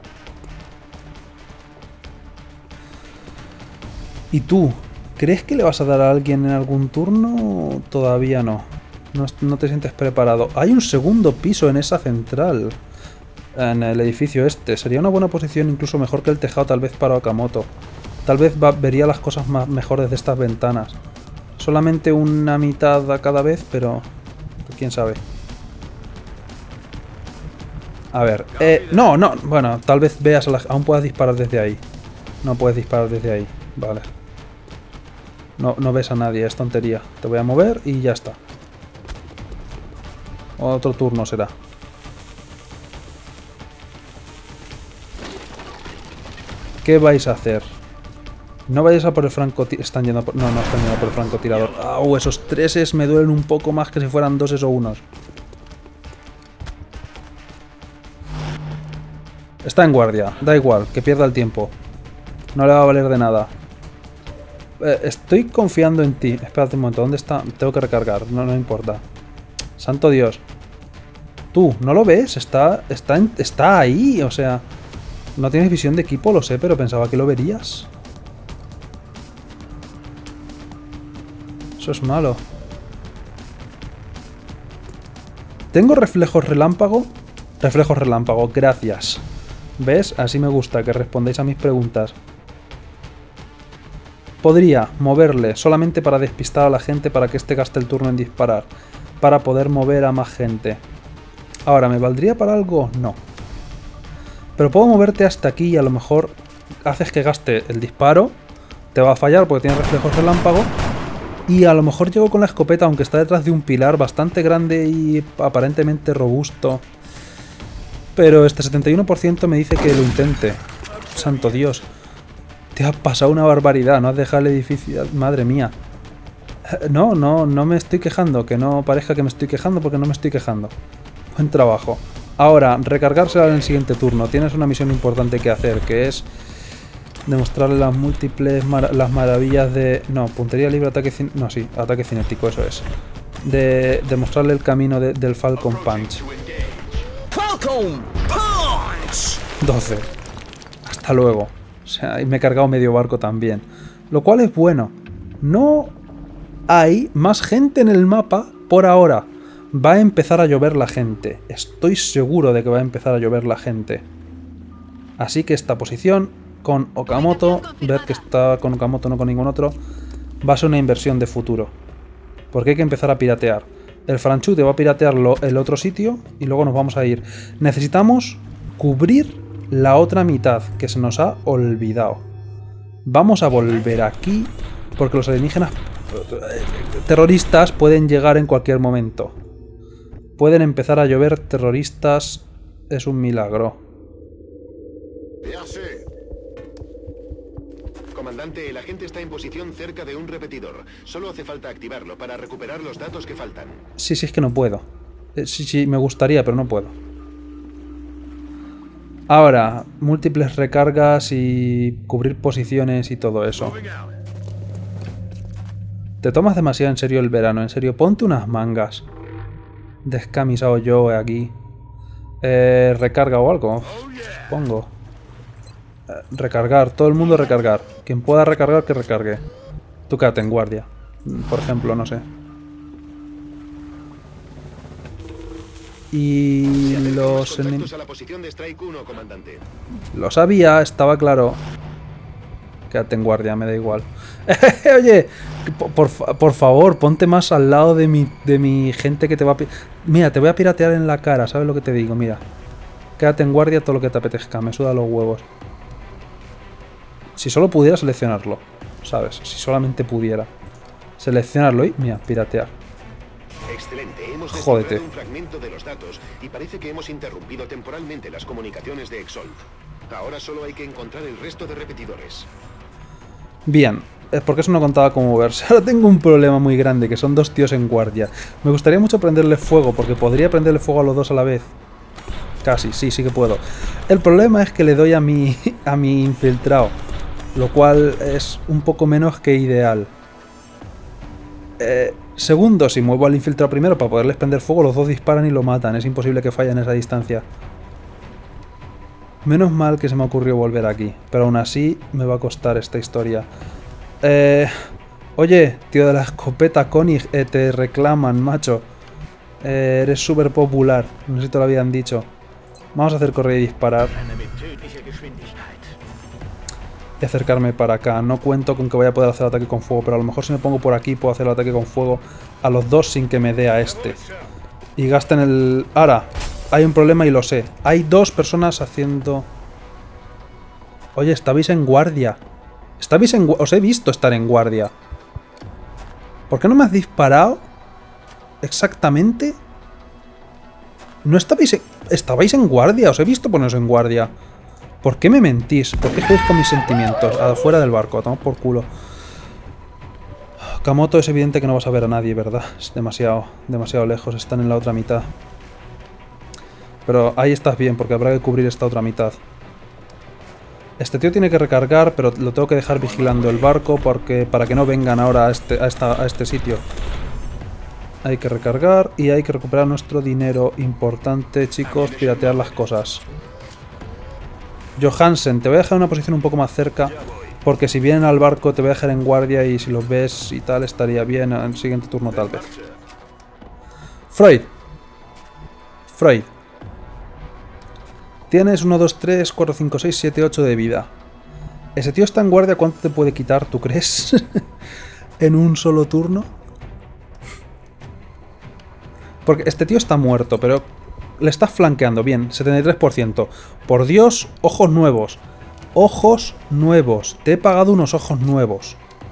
¿Y tú? ¿Crees que le vas a dar a alguien en algún turno? Todavía no. No, no te sientes preparado. Hay un segundo piso en esa central. En el edificio este. Sería una buena posición, incluso mejor que el tejado, tal vez para Okamoto. Tal vez va, vería las cosas más mejor desde estas ventanas. Solamente una mitad a cada vez, pero... quién sabe. A ver, eh, no, no, bueno, tal vez veas a la... Aún puedas disparar desde ahí. No puedes disparar desde ahí, vale. No, no ves a nadie, es tontería. Te voy a mover y ya está. Otro turno será. ¿Qué vais a hacer? No vayáis a por el francotirador. Están yendo por... No, no están yendo por el francotirador. ¡Au! Esos treses me duelen un poco más que si fueran doses o unos. Está en guardia. Da igual, que pierda el tiempo. No le va a valer de nada. Eh, estoy confiando en ti. Espérate un momento. ¿Dónde está? Tengo que recargar. No, no importa. Santo Dios. Tú, ¿no lo ves? Está, está, en, está ahí. O sea, no tienes visión de equipo, lo sé, pero pensaba que lo verías. Eso es malo. ¿Tengo reflejos relámpago? Reflejos relámpago, gracias. ¿Ves? Así me gusta que respondéis a mis preguntas. Podría moverle solamente para despistar a la gente para que éste gaste el turno en disparar. Para poder mover a más gente. Ahora, ¿me valdría para algo? No. Pero puedo moverte hasta aquí y a lo mejor haces que gaste el disparo. Te va a fallar porque tiene reflejos relámpago. Y a lo mejor llego con la escopeta, aunque está detrás de un pilar bastante grande y aparentemente robusto. Pero este setenta y uno por ciento me dice que lo intente. Santo Dios. Te ha pasado una barbaridad, no has dejado el edificio... Madre mía. No, no, no me estoy quejando. Que no parezca que me estoy quejando porque no me estoy quejando. Buen trabajo. Ahora, recargársela en el siguiente turno. Tienes una misión importante que hacer, que es... demostrarle las múltiples... Mar las maravillas de... No, puntería libre, ataque... Cin no, sí, ataque cinético, eso es. De demostrarle el camino de, del Falcon Punch. Falcon Punch. doce. Hasta luego. O sea, y me he cargado medio barco también. Lo cual es bueno. No hay más gente en el mapa por ahora. Va a empezar a llover la gente. Estoy seguro de que va a empezar a llover la gente. Así que esta posición con Okamoto, ver que está con Okamoto, no con ningún otro, va a ser una inversión de futuro. Porque hay que empezar a piratear. El franchute va a piratearlo el otro sitio y luego nos vamos a ir. Necesitamos cubrir la otra mitad que se nos ha olvidado. Vamos a volver aquí porque los alienígenas terroristas pueden llegar en cualquier momento. Pueden empezar a llover terroristas. Es un milagro. Ya sé. Comandante, el agente está en posición cerca de un repetidor. Solo hace falta activarlo para recuperar los datos que faltan. Sí, sí, es que no puedo. Eh, sí, sí, me gustaría, pero no puedo. Ahora, múltiples recargas y cubrir posiciones y todo eso. Te tomas demasiado en serio el verano, en serio. Ponte unas mangas. Descamisado yo aquí. Eh, recarga o algo. Pongo. Eh, recargar, todo el mundo recargar. Quien pueda recargar, que recargue. Tú quédate en guardia. Por ejemplo, no sé. Y los enemigos... a la posición de Strike uno, comandante. Lo sabía, estaba claro. Quédate en guardia, me da igual. Oye, por, por favor, ponte más al lado de mi, de mi gente que te va a... Mira, te voy a piratear en la cara, ¿sabes lo que te digo? Mira. Quédate en guardia todo lo que te apetezca, me suda los huevos. Si solo pudiera seleccionarlo, ¿sabes? Si solamente pudiera seleccionarlo y, mira, piratear. Excelente, hemos Jódete. descifrado un fragmento de los datos y parece que hemos interrumpido temporalmente las comunicaciones de Exalt. Ahora solo hay que encontrar el resto de repetidores. Bien, es porque eso no contaba cómo moverse. Ahora tengo un problema muy grande, que son dos tíos en guardia. Me gustaría mucho prenderle fuego, porque podría prenderle fuego a los dos a la vez. Casi, sí, sí que puedo. El problema es que le doy a mi, a mi infiltrado, lo cual es un poco menos que ideal. Eh, segundo, si muevo al infiltrado primero para poderles prender fuego, los dos disparan y lo matan. Es imposible que falle en esa distancia. Menos mal que se me ocurrió volver aquí, pero aún así me va a costar esta historia. Eh, oye, tío de la escopeta Koenig, eh, te reclaman, macho. Eh, eres súper popular, no sé si te lo habían dicho. Vamos a hacer correr y disparar. Y acercarme para acá. No cuento con que vaya a poder hacer ataque con fuego, pero a lo mejor si me pongo por aquí puedo hacer el ataque con fuego a los dos sin que me dé a este. Y gasten el... ¡Ahora! hay un problema y lo sé. Hay dos personas haciendo... Oye, estabais en guardia. Estabais en... Os he visto estar en guardia. ¿Por qué no me has disparado? Exactamente. No estabais en... Estabais en guardia. Os he visto poneros en guardia. ¿Por qué me mentís? ¿Por qué jugáis con mis sentimientos? Afuera del barco. Toma por culo. Kamoto es evidente que no vas a ver a nadie, ¿verdad? Es demasiado, demasiado lejos. Están en la otra mitad. Pero ahí estás bien, porque habrá que cubrir esta otra mitad. Este tío tiene que recargar, pero lo tengo que dejar vigilando el barco porque para que no vengan ahora a este, a esta, a este sitio. Hay que recargar y hay que recuperar nuestro dinero. Importante, chicos, piratear las cosas. Johansen, te voy a dejar en una posición un poco más cerca, porque si vienen al barco te voy a dejar en guardia y si los ves y tal estaría bien en el siguiente turno tal vez. Freud. Freud. Tienes uno, dos, tres, cuatro, cinco, seis, siete, ocho de vida. Ese tío está en guardia, ¿cuánto te puede quitar, tú crees? ¿En un solo turno? Porque este tío está muerto, pero le estás flanqueando. Bien, setenta y tres por ciento. Por Dios, ojos nuevos. Ojos nuevos. Te he pagado unos ojos nuevos.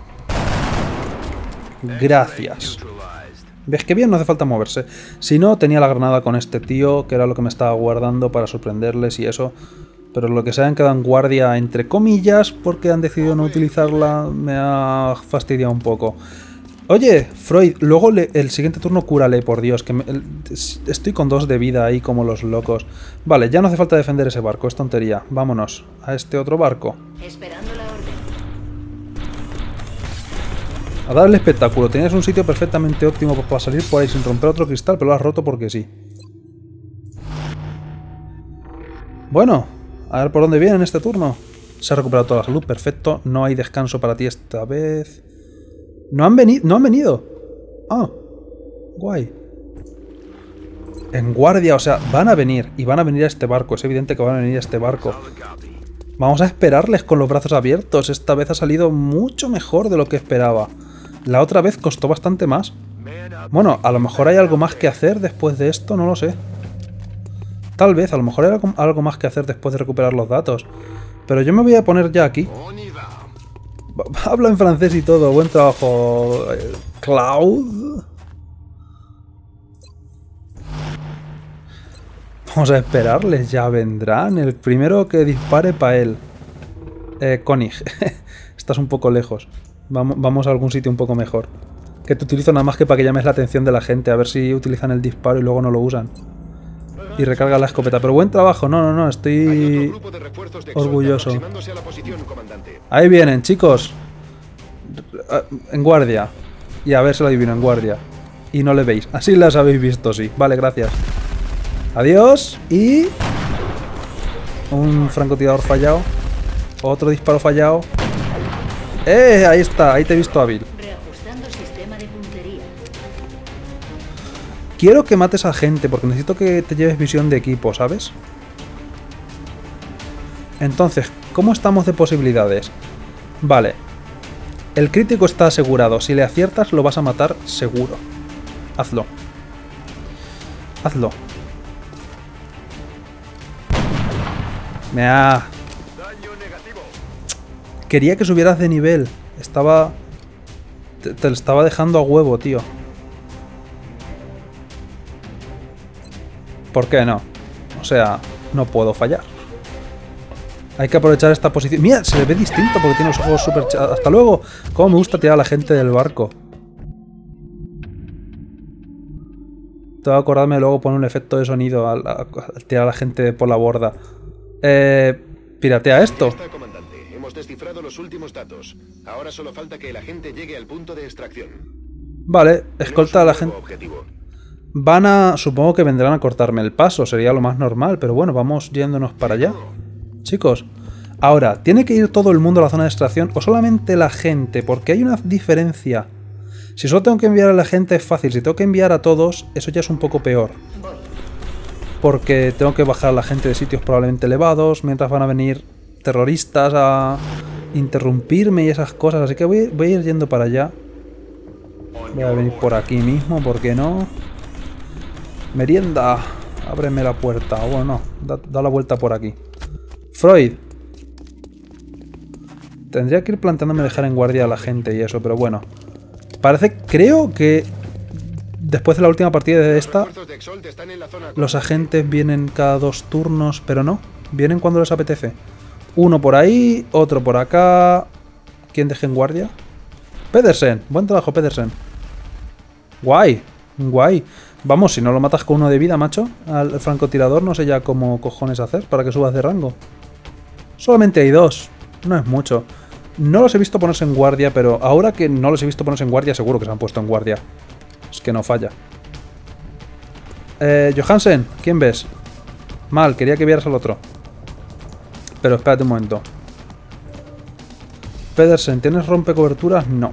Gracias. ¿Ves qué bien? No hace falta moverse. Si no, tenía la granada con este tío, que era lo que me estaba guardando para sorprenderles y eso. Pero lo que se han quedado en guardia, entre comillas, porque han decidido no utilizarla, me ha fastidiado un poco. Oye, Freud, luego le, el siguiente turno cúrale, por Dios, que me, el, estoy con dos de vida ahí como los locos. Vale, ya no hace falta defender ese barco, es tontería. Vámonos a este otro barco. Esperando la orden. A dar el espectáculo. Tenías un sitio perfectamente óptimo para salir por ahí sin romper otro cristal, pero lo has roto porque sí. Bueno, a ver por dónde viene en este turno. Se ha recuperado toda la salud, perfecto. No hay descanso para ti esta vez. No han venido, no han venido. Ah, guay. En guardia, o sea, van a venir. Y van a venir a este barco, es evidente que van a venir a este barco. Vamos a esperarles con los brazos abiertos. Esta vez ha salido mucho mejor de lo que esperaba. La otra vez costó bastante más. Bueno, a lo mejor hay algo más que hacer después de esto, no lo sé. Tal vez, a lo mejor hay algo más que hacer después de recuperar los datos. Pero yo me voy a poner ya aquí. Hablo en francés y todo, buen trabajo, Cloud. Vamos a esperarles, ya vendrán. El primero que dispare para él. Eh, Koenig, estás un poco lejos. Vamos, vamos a algún sitio un poco mejor. Que te utilizo nada más que para que llames la atención de la gente. A ver si utilizan el disparo y luego no lo usan. Y recarga la escopeta. Pero buen trabajo, no, no, no, estoy orgulloso. Ahí vienen, chicos. En guardia. Y a ver si lo adivino, en guardia. Y no le veis. Así las habéis visto, sí. Vale, gracias. Adiós. Y... un francotirador fallado. Otro disparo fallado. ¡Eh! Ahí está, ahí te he visto hábil. Reajustando sistema de puntería. Quiero que mates a gente, porque necesito que te lleves visión de equipo, ¿sabes? Entonces, ¿cómo estamos de posibilidades? Vale. El crítico está asegurado. Si le aciertas, lo vas a matar seguro. Hazlo. Hazlo. Me ha... Quería que subieras de nivel. Estaba... Te, te lo estaba dejando a huevo, tío. ¿Por qué no? O sea, no puedo fallar. Hay que aprovechar esta posición. Mira, se le ve distinto porque tiene los ojos súper... Hasta luego. Cómo me gusta tirar a la gente del barco. Tengo que acordarme de luego poner un efecto de sonido al, al tirar a la gente por la borda. Eh... Piratea esto. Hemos descifrado los últimos datos. Ahora solo falta que el agente llegue al punto de extracción. Vale, escolta a la gente. Van a... Supongo que vendrán a cortarme el paso. Sería lo más normal. Pero bueno, vamos yéndonos para allá. Chicos. Ahora, ¿tiene que ir todo el mundo a la zona de extracción o solamente la gente? Porque hay una diferencia. Si solo tengo que enviar a la gente es fácil. Si tengo que enviar a todos, eso ya es un poco peor. Porque tengo que bajar a la gente de sitios probablemente elevados, mientras van a venir terroristas a interrumpirme y esas cosas. Así que voy, voy a ir yendo para allá. Voy a venir por aquí mismo, ¿por qué no? Merienda. Ábreme la puerta. Bueno, no. Da, da la vuelta por aquí. Freud. Tendría que ir planteándome dejar en guardia a la gente y eso, pero bueno. Parece, creo que después de la última partida de esta, los agentes vienen cada dos turnos, pero no. Vienen cuando les apetece. Uno por ahí, otro por acá. ¿Quién deja en guardia? Pedersen. Buen trabajo, Pedersen. Guay. Guay. Vamos, si no lo matas con uno de vida, macho, al francotirador, no sé ya cómo cojones hacer para que subas de rango. Solamente hay dos. No es mucho. No los he visto ponerse en guardia, pero ahora que no los he visto ponerse en guardia, seguro que se han puesto en guardia. Es que no falla. Eh, Johansen, ¿quién ves? Mal, quería que vieras al otro. Pero espérate un momento. Pedersen, ¿tienes rompecoberturas? No.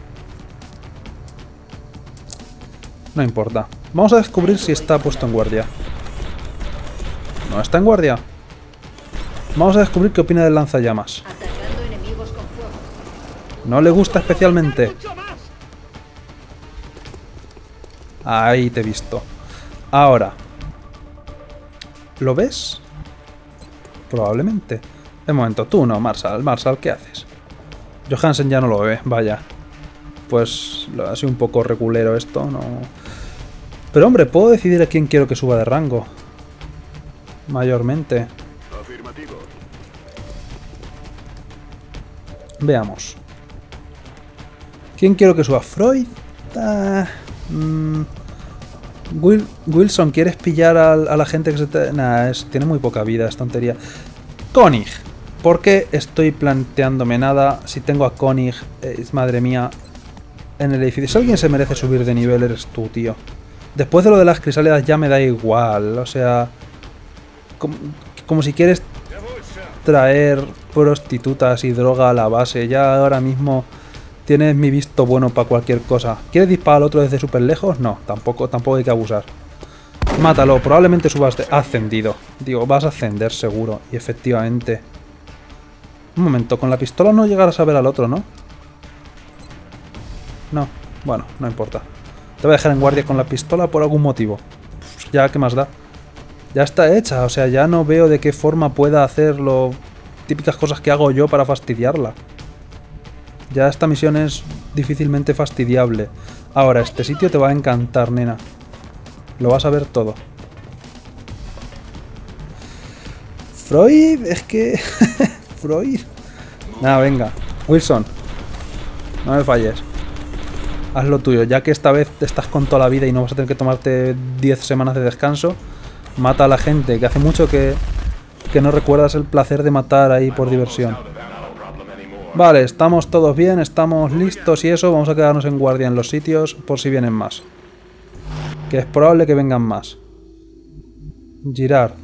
No importa. Vamos a descubrir si está puesto en guardia. No está en guardia. Vamos a descubrir qué opina del lanzallamas. No le gusta especialmente. Ahí te he visto. Ahora. ¿Lo ves? Probablemente. De momento, tú no, Marshall. Marshall, ¿qué haces? Johansen ya no lo ve, vaya. Pues ha sido un poco regulero esto, no... Pero hombre, puedo decidir a quién quiero que suba de rango. Mayormente. Afirmativo. Veamos. ¿Quién quiero que suba? Freud. Ah, mm, Will, Wilson, ¿quieres pillar a, a la gente que se te... Nah, es, tiene muy poca vida, es tontería. Koenig. ¿Por qué estoy planteándome nada si tengo a Koenig, eh, madre mía, en el edificio? Si alguien se merece subir de nivel, eres tú, tío. Después de lo de las crisálidas ya me da igual, o sea... Como, como si quieres traer prostitutas y droga a la base, ya ahora mismo tienes mi visto bueno para cualquier cosa. ¿Quieres disparar al otro desde súper lejos? No, tampoco, tampoco hay que abusar. Mátalo, probablemente subas de... Ascendido. Digo, vas a ascender seguro, y efectivamente... Un momento, con la pistola no llegarás a ver al otro, ¿no? No, bueno, no importa. Te voy a dejar en guardia con la pistola por algún motivo. Pues ya, ¿qué más da? Ya está hecha, o sea, ya no veo de qué forma pueda hacerlo. Típicas cosas que hago yo para fastidiarla. Ya esta misión es difícilmente fastidiable. Ahora, este sitio te va a encantar, nena. Lo vas a ver todo. Freud, es que... Freud. Nada, venga. Wilson. No me falles. Haz lo tuyo. Ya que esta vez estás con toda la vida y no vas a tener que tomarte diez semanas de descanso, mata a la gente, que hace mucho que, que no recuerdas el placer de matar ahí por diversión. Vale, estamos todos bien, estamos listos y eso. Vamos a quedarnos en guardia en los sitios por si vienen más. Que es probable que vengan más. Girard.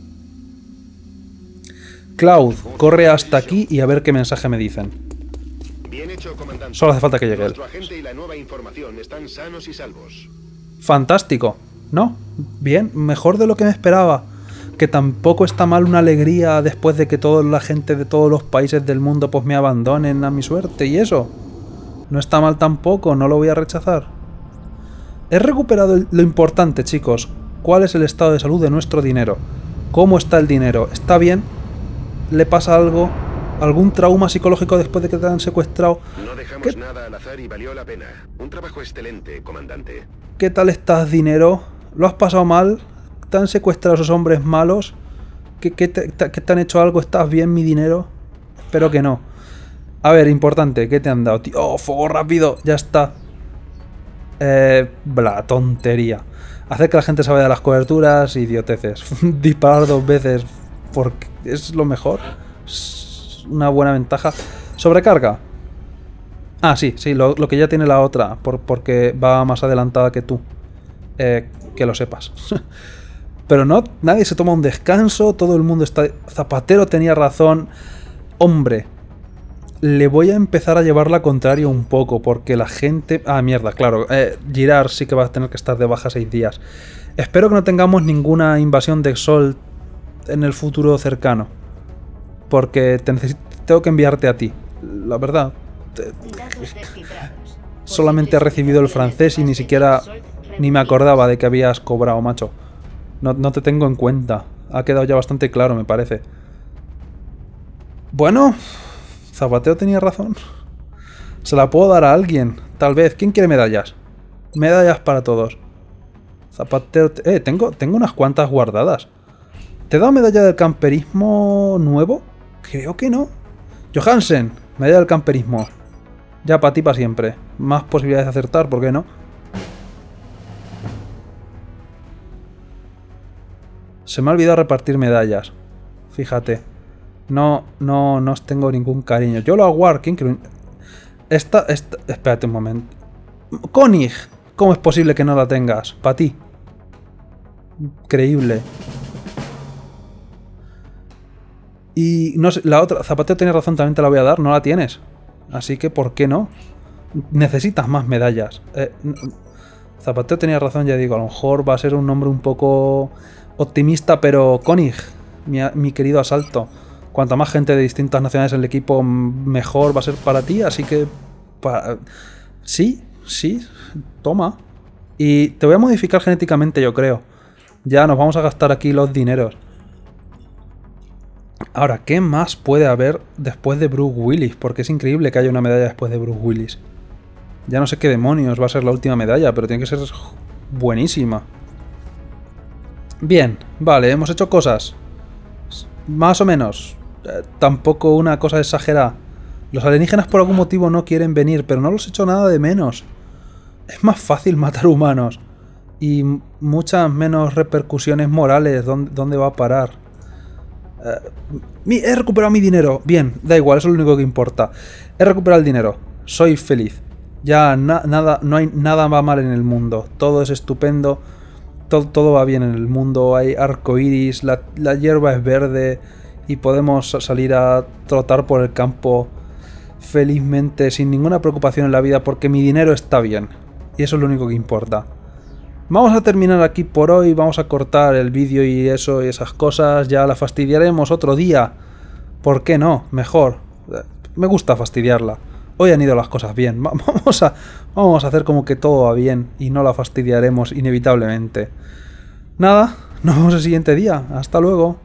Cloud, corre hasta aquí y a ver qué mensaje me dicen. Bien hecho, comandante. Solo hace falta que llegue él. Nuestro agente y la nueva información están sanos y salvos. Fantástico. ¿No? Bien, mejor de lo que me esperaba. Que tampoco está mal una alegría después de que toda la gente de todos los países del mundo pues me abandonen a mi suerte y eso. No está mal tampoco, no lo voy a rechazar. He recuperado el, lo importante, chicos. ¿Cuál es el estado de salud de nuestro dinero? ¿Cómo está el dinero? ¿Está bien? ¿Le pasa algo? ¿Algún trauma psicológico después de que te han secuestrado? No dejamos ¿Qué? nada al azar y valió la pena. Un trabajo excelente, comandante. ¿Qué tal estás, dinero? ¿Lo has pasado mal? ¿Te han secuestrado esos hombres malos? ¿Qué, qué, te, ¿Qué te han hecho algo? ¿Estás bien, mi dinero? Espero que no. A ver, importante, ¿qué te han dado, tío? ¡Oh, fuego rápido! Ya está. Eh... Bla, tontería. Hacer que la gente se vaya de las coberturas, idioteces. Disparar dos veces porque es lo mejor. Es una buena ventaja. Sobrecarga. Ah, sí, sí, lo, lo que ya tiene la otra, por, porque va más adelantada que tú. Eh, que lo sepas. Pero no, nadie se toma un descanso, todo el mundo está... Zapatero tenía razón. Hombre, le voy a empezar a llevar la contraria un poco, porque la gente... Ah, mierda, claro. Eh, Girard sí que va a tener que estar de baja seis días. Espero que no tengamos ninguna invasión de Exalt en el futuro cercano. Porque te necesito, tengo que enviarte a ti. La verdad. Te, solamente he recibido el francés y ni siquiera... Ni me acordaba de que habías cobrado, macho. No, no te tengo en cuenta. Ha quedado ya bastante claro, me parece. Bueno, Zapateo tenía razón. Se la puedo dar a alguien, tal vez. ¿Quién quiere medallas? Medallas para todos. Zapateo... Eh, tengo, tengo unas cuantas guardadas. ¿Te he dado medalla del camperismo nuevo? Creo que no. Johansen, medalla del camperismo. Ya para ti para siempre. Más posibilidades de acertar, ¿por qué no? Se me ha olvidado repartir medallas. Fíjate. No, no, no os tengo ningún cariño. Yo lo hago, ¿quién creo? Esta, esta... Espérate un momento. Koenig, ¿cómo es posible que no la tengas? Para ti. Increíble. Y no sé, la otra... Zapateo tiene razón, también te la voy a dar. No la tienes. Así que, ¿por qué no? Necesitas más medallas. Eh, Zapateo tenía razón, ya digo. A lo mejor va a ser un nombre un poco optimista, pero Koenig, mi, mi querido asalto. Cuanta más gente de distintas nacionalidades en el equipo, mejor va a ser para ti. Así que... Para... Sí, sí. Toma. Y te voy a modificar genéticamente, yo creo. Ya nos vamos a gastar aquí los dineros. Ahora, ¿qué más puede haber después de Bruce Willis? Porque es increíble que haya una medalla después de Bruce Willis. Ya no sé qué demonios va a ser la última medalla, pero tiene que ser buenísima. Bien, vale, hemos hecho cosas. Más o menos. Eh, tampoco una cosa exagerada. Los alienígenas por algún motivo no quieren venir, pero no los he hecho nada de menos. Es más fácil matar humanos. Y muchas menos repercusiones morales. ¿Dónde, dónde va a parar? Uh, mi, he recuperado mi dinero. Bien, da igual, eso es lo único que importa. He recuperado el dinero. Soy feliz. Ya na, nada, no hay nada va mal en el mundo. Todo es estupendo. Todo, todo va bien en el mundo. Hay arcoiris, la, la hierba es verde y podemos salir a trotar por el campo felizmente, sin ninguna preocupación en la vida, porque mi dinero está bien. Y eso es lo único que importa. Vamos a terminar aquí por hoy. Vamos a cortar el vídeo y eso y esas cosas. Ya la fastidiaremos otro día. ¿Por qué no? Mejor. Me gusta fastidiarla. Hoy han ido las cosas bien. Vamos a, vamos a hacer como que todo va bien y no la fastidiaremos inevitablemente. Nada, nos vemos el siguiente día. Hasta luego.